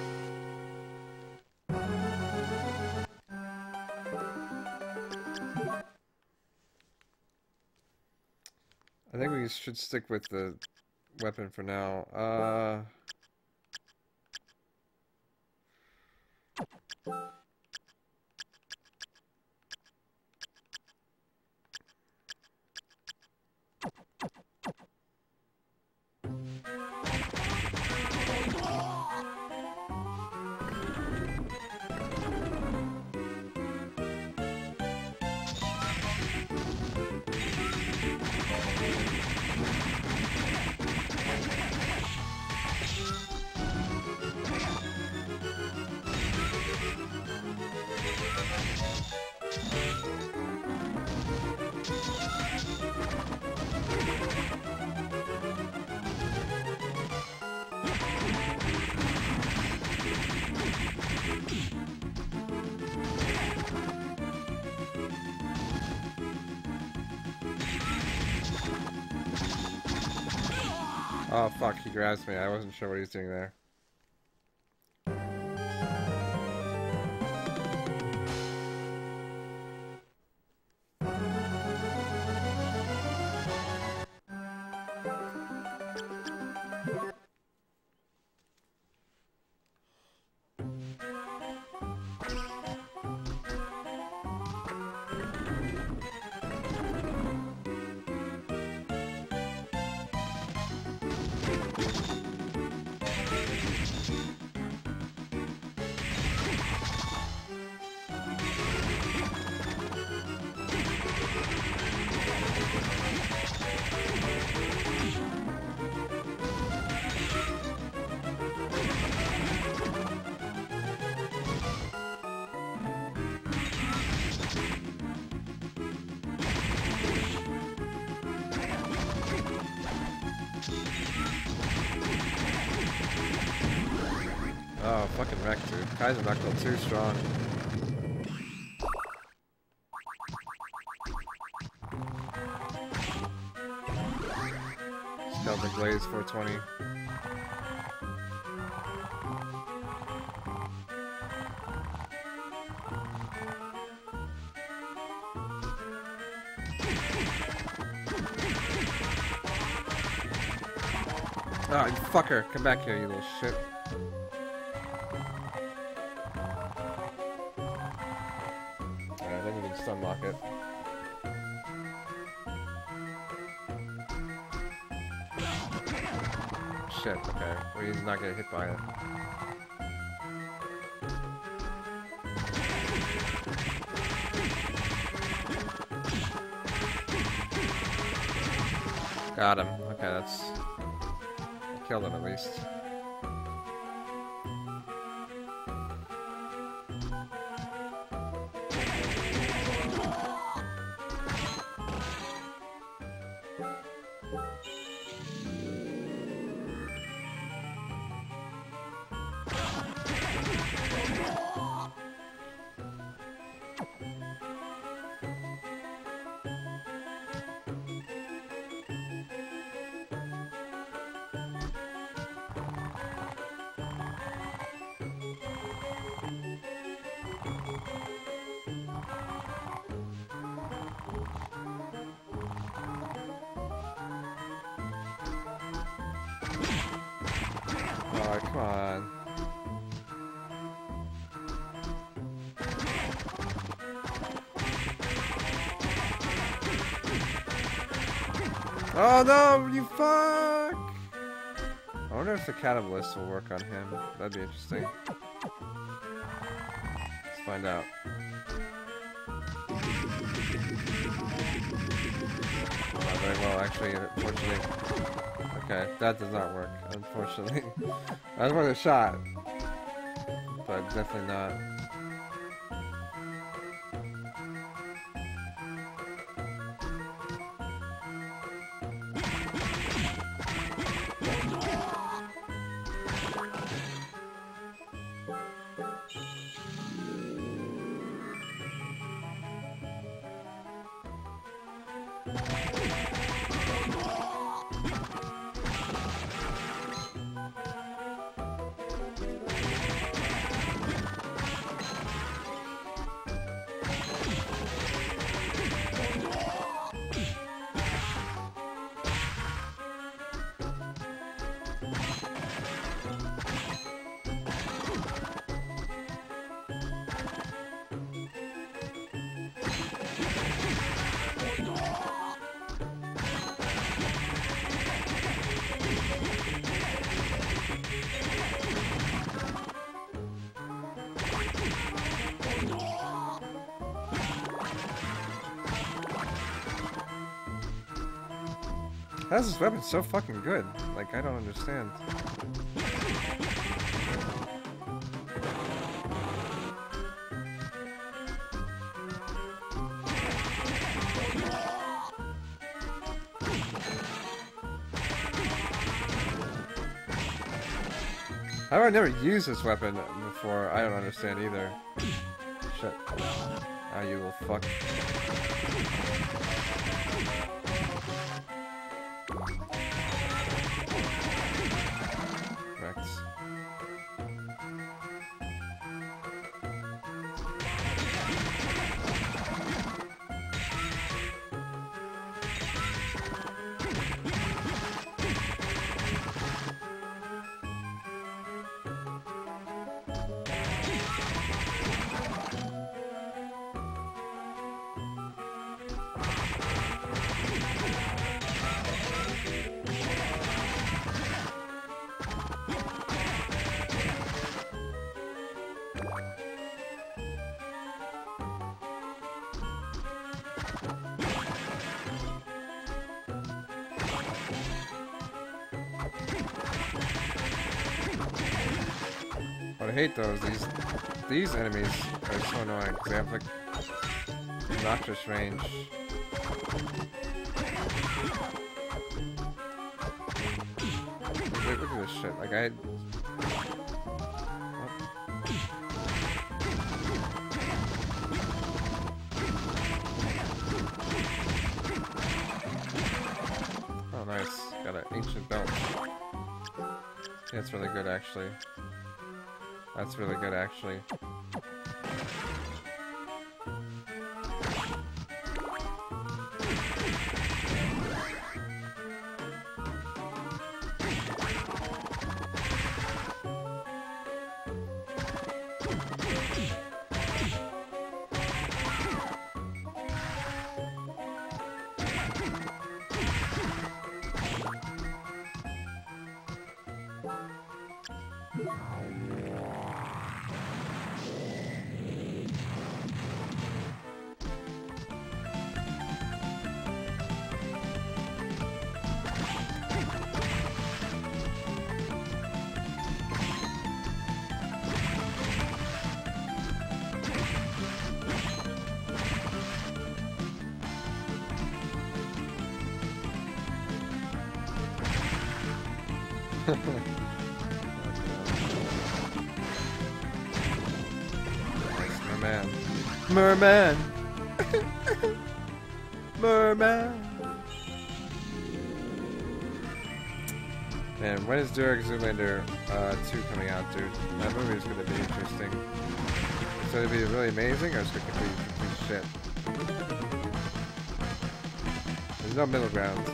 I think we should stick with the weapon for now. Uh... Oh fuck, he grabs me. I wasn't sure what he was doing there. Oh, fucking wreck, dude. Kaiser Knuckle too strong. Skeleton Blaze four twenty. Oh, you fucker. Come back here, you little shit. Alright, then we can stun lock it. shit. Okay, well, he's not getting hit by it. Got him. Okay, that's... I killed him at least. Oh, come on. Oh no, you fuck! I wonder if the Catalyst will work on him. That'd be interesting. Let's find out. Not very well, actually, unfortunately. Okay, that does not work, unfortunately. That was worth a shot, but definitely not. How's this weapon so fucking good? Like, I don't understand. How have I never used this weapon before? I don't understand either. Shit. Ah, you little fuck. But I hate those. These these enemies are so annoying. They have like obnoxious range. Wait, look at this shit. Like I. Oh, nice. Got an ancient belt. Yeah, it's really good, actually. That's really good, actually. Nice merman. Merman! Merman! Man, when is Derek Zoolander uh, two coming out, dude? That movie is gonna be interesting. It's gonna be really amazing, or it's gonna be complete shit? There's no middle ground.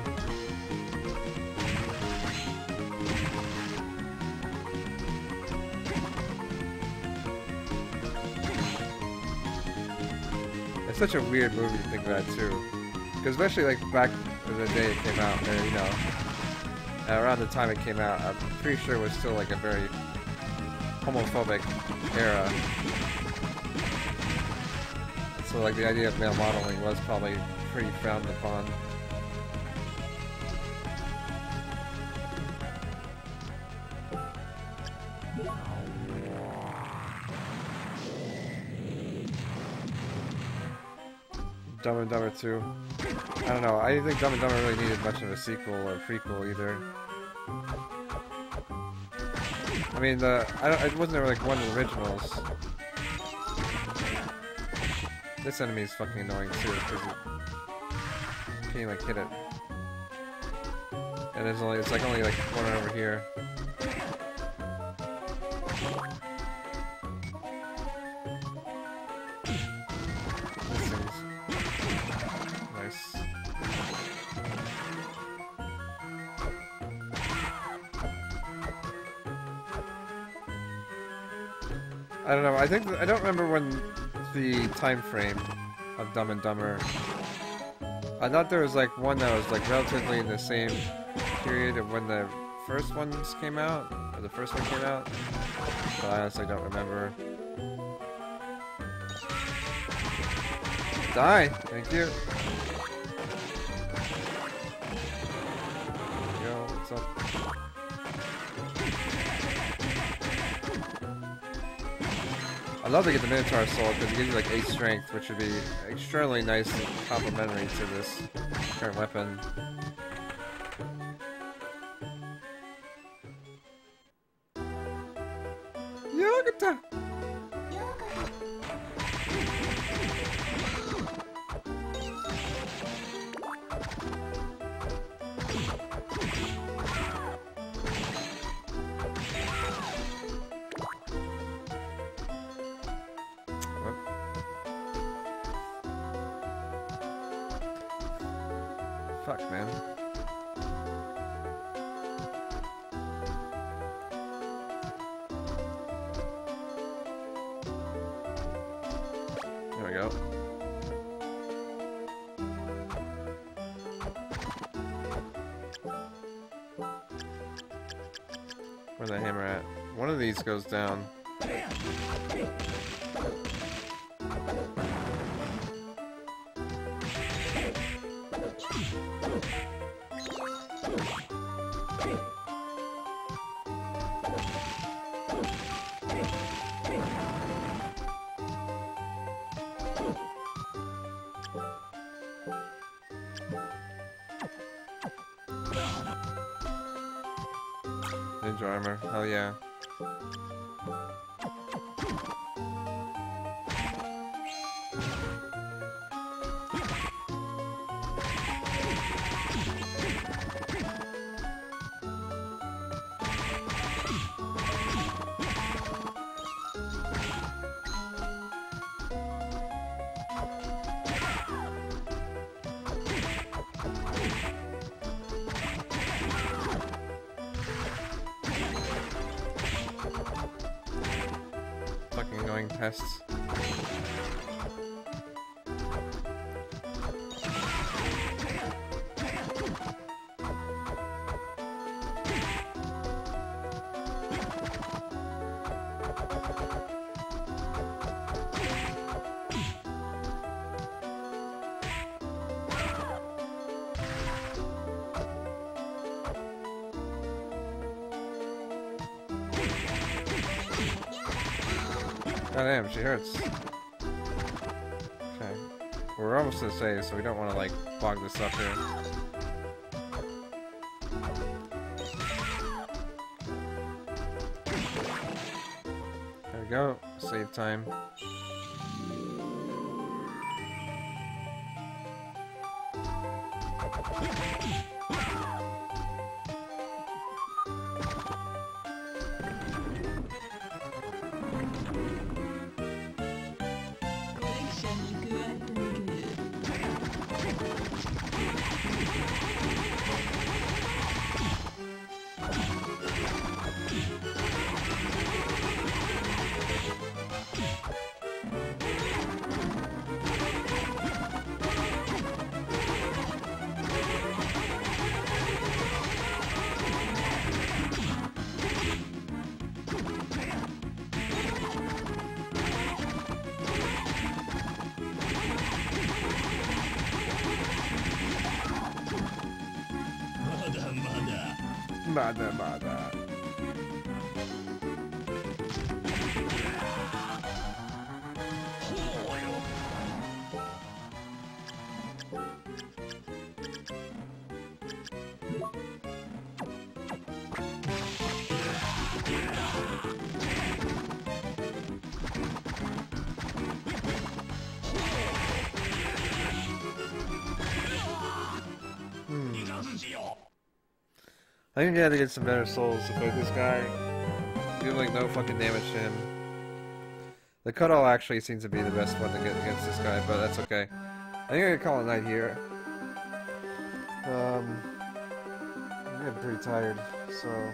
It's such a weird movie to think about too, because especially like back in the day it came out, or, you know, around the time it came out, I'm pretty sure it was still like a very homophobic era. So like the idea of male modeling was probably pretty frowned upon. Dumb and Dumber two. I don't know, I didn't think Dumb and Dumber really needed much of a sequel or prequel either. I mean, the I don't, it wasn't like one of the originals. This enemy is fucking annoying too, because you can't like hit it. And there's only it's like only like one over here. This thing's nice. I don't know. I think th I don't remember when the time frame of Dumb and Dumber. I thought there was like one that was like relatively in the same period of when the first ones came out, or the first one came out. But I honestly don't remember. Die! Thank you. There we go. What's up? I'd love to get the Minotaur Soul because it gives you like eight strength, which would be extremely nice and complementary to this current weapon. Yogata! Fuck, man. There we go. Where's that hammer at? One of these goes down. Ninja armor, hell yeah. Fucking annoying pests. God damn, she hurts. Okay. We're almost to the save, so we don't want to, like, bog this up here. we go. Save time. Mada, mada. I think I had to get some better souls to fight this guy. Do like no fucking damage to him. The cuddle actually seems to be the best one to get against this guy, but that's okay. I think I could call it a night here. Um, I'm getting pretty tired, so.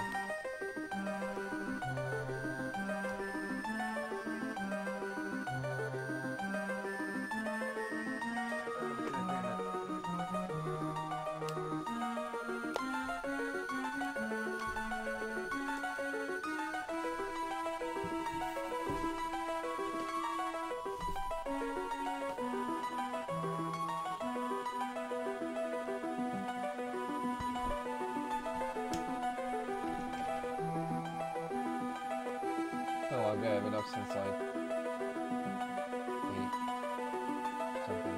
Oh, I've been up since like eight something.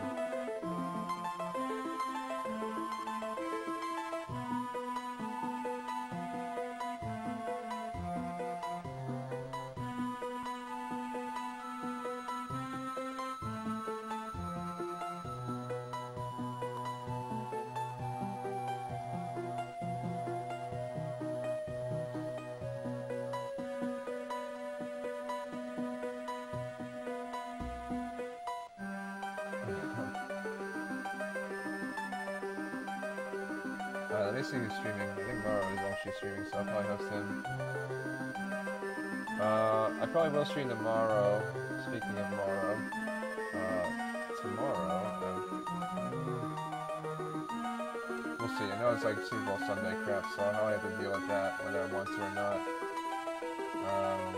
Alright, let me see who's streaming. I think Maro is actually streaming, so I'll probably host him. Uh, I probably will stream tomorrow. Speaking of Maro, uh, tomorrow, uh, we'll see. I know it's like Super Bowl Sunday crap, so I'll probably have to deal with that, whether I want to or not. Um,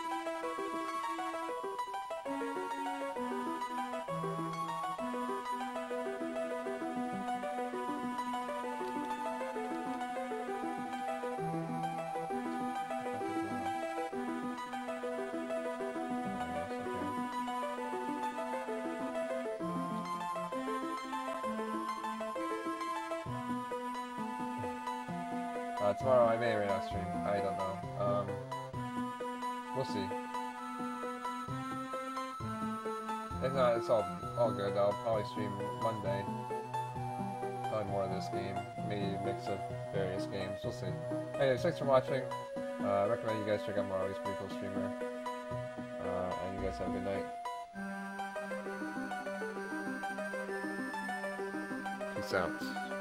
Uh, tomorrow I may or may not stream. I don't know. Um, we'll see. If not, it's all all good. I'll probably stream Monday. Probably more of this game. Maybe a mix of various games. We'll see. Anyways, thanks for watching. Uh, I recommend you guys check out Maro. He's a pretty cool streamer. Uh, and you guys have a good night. Peace out.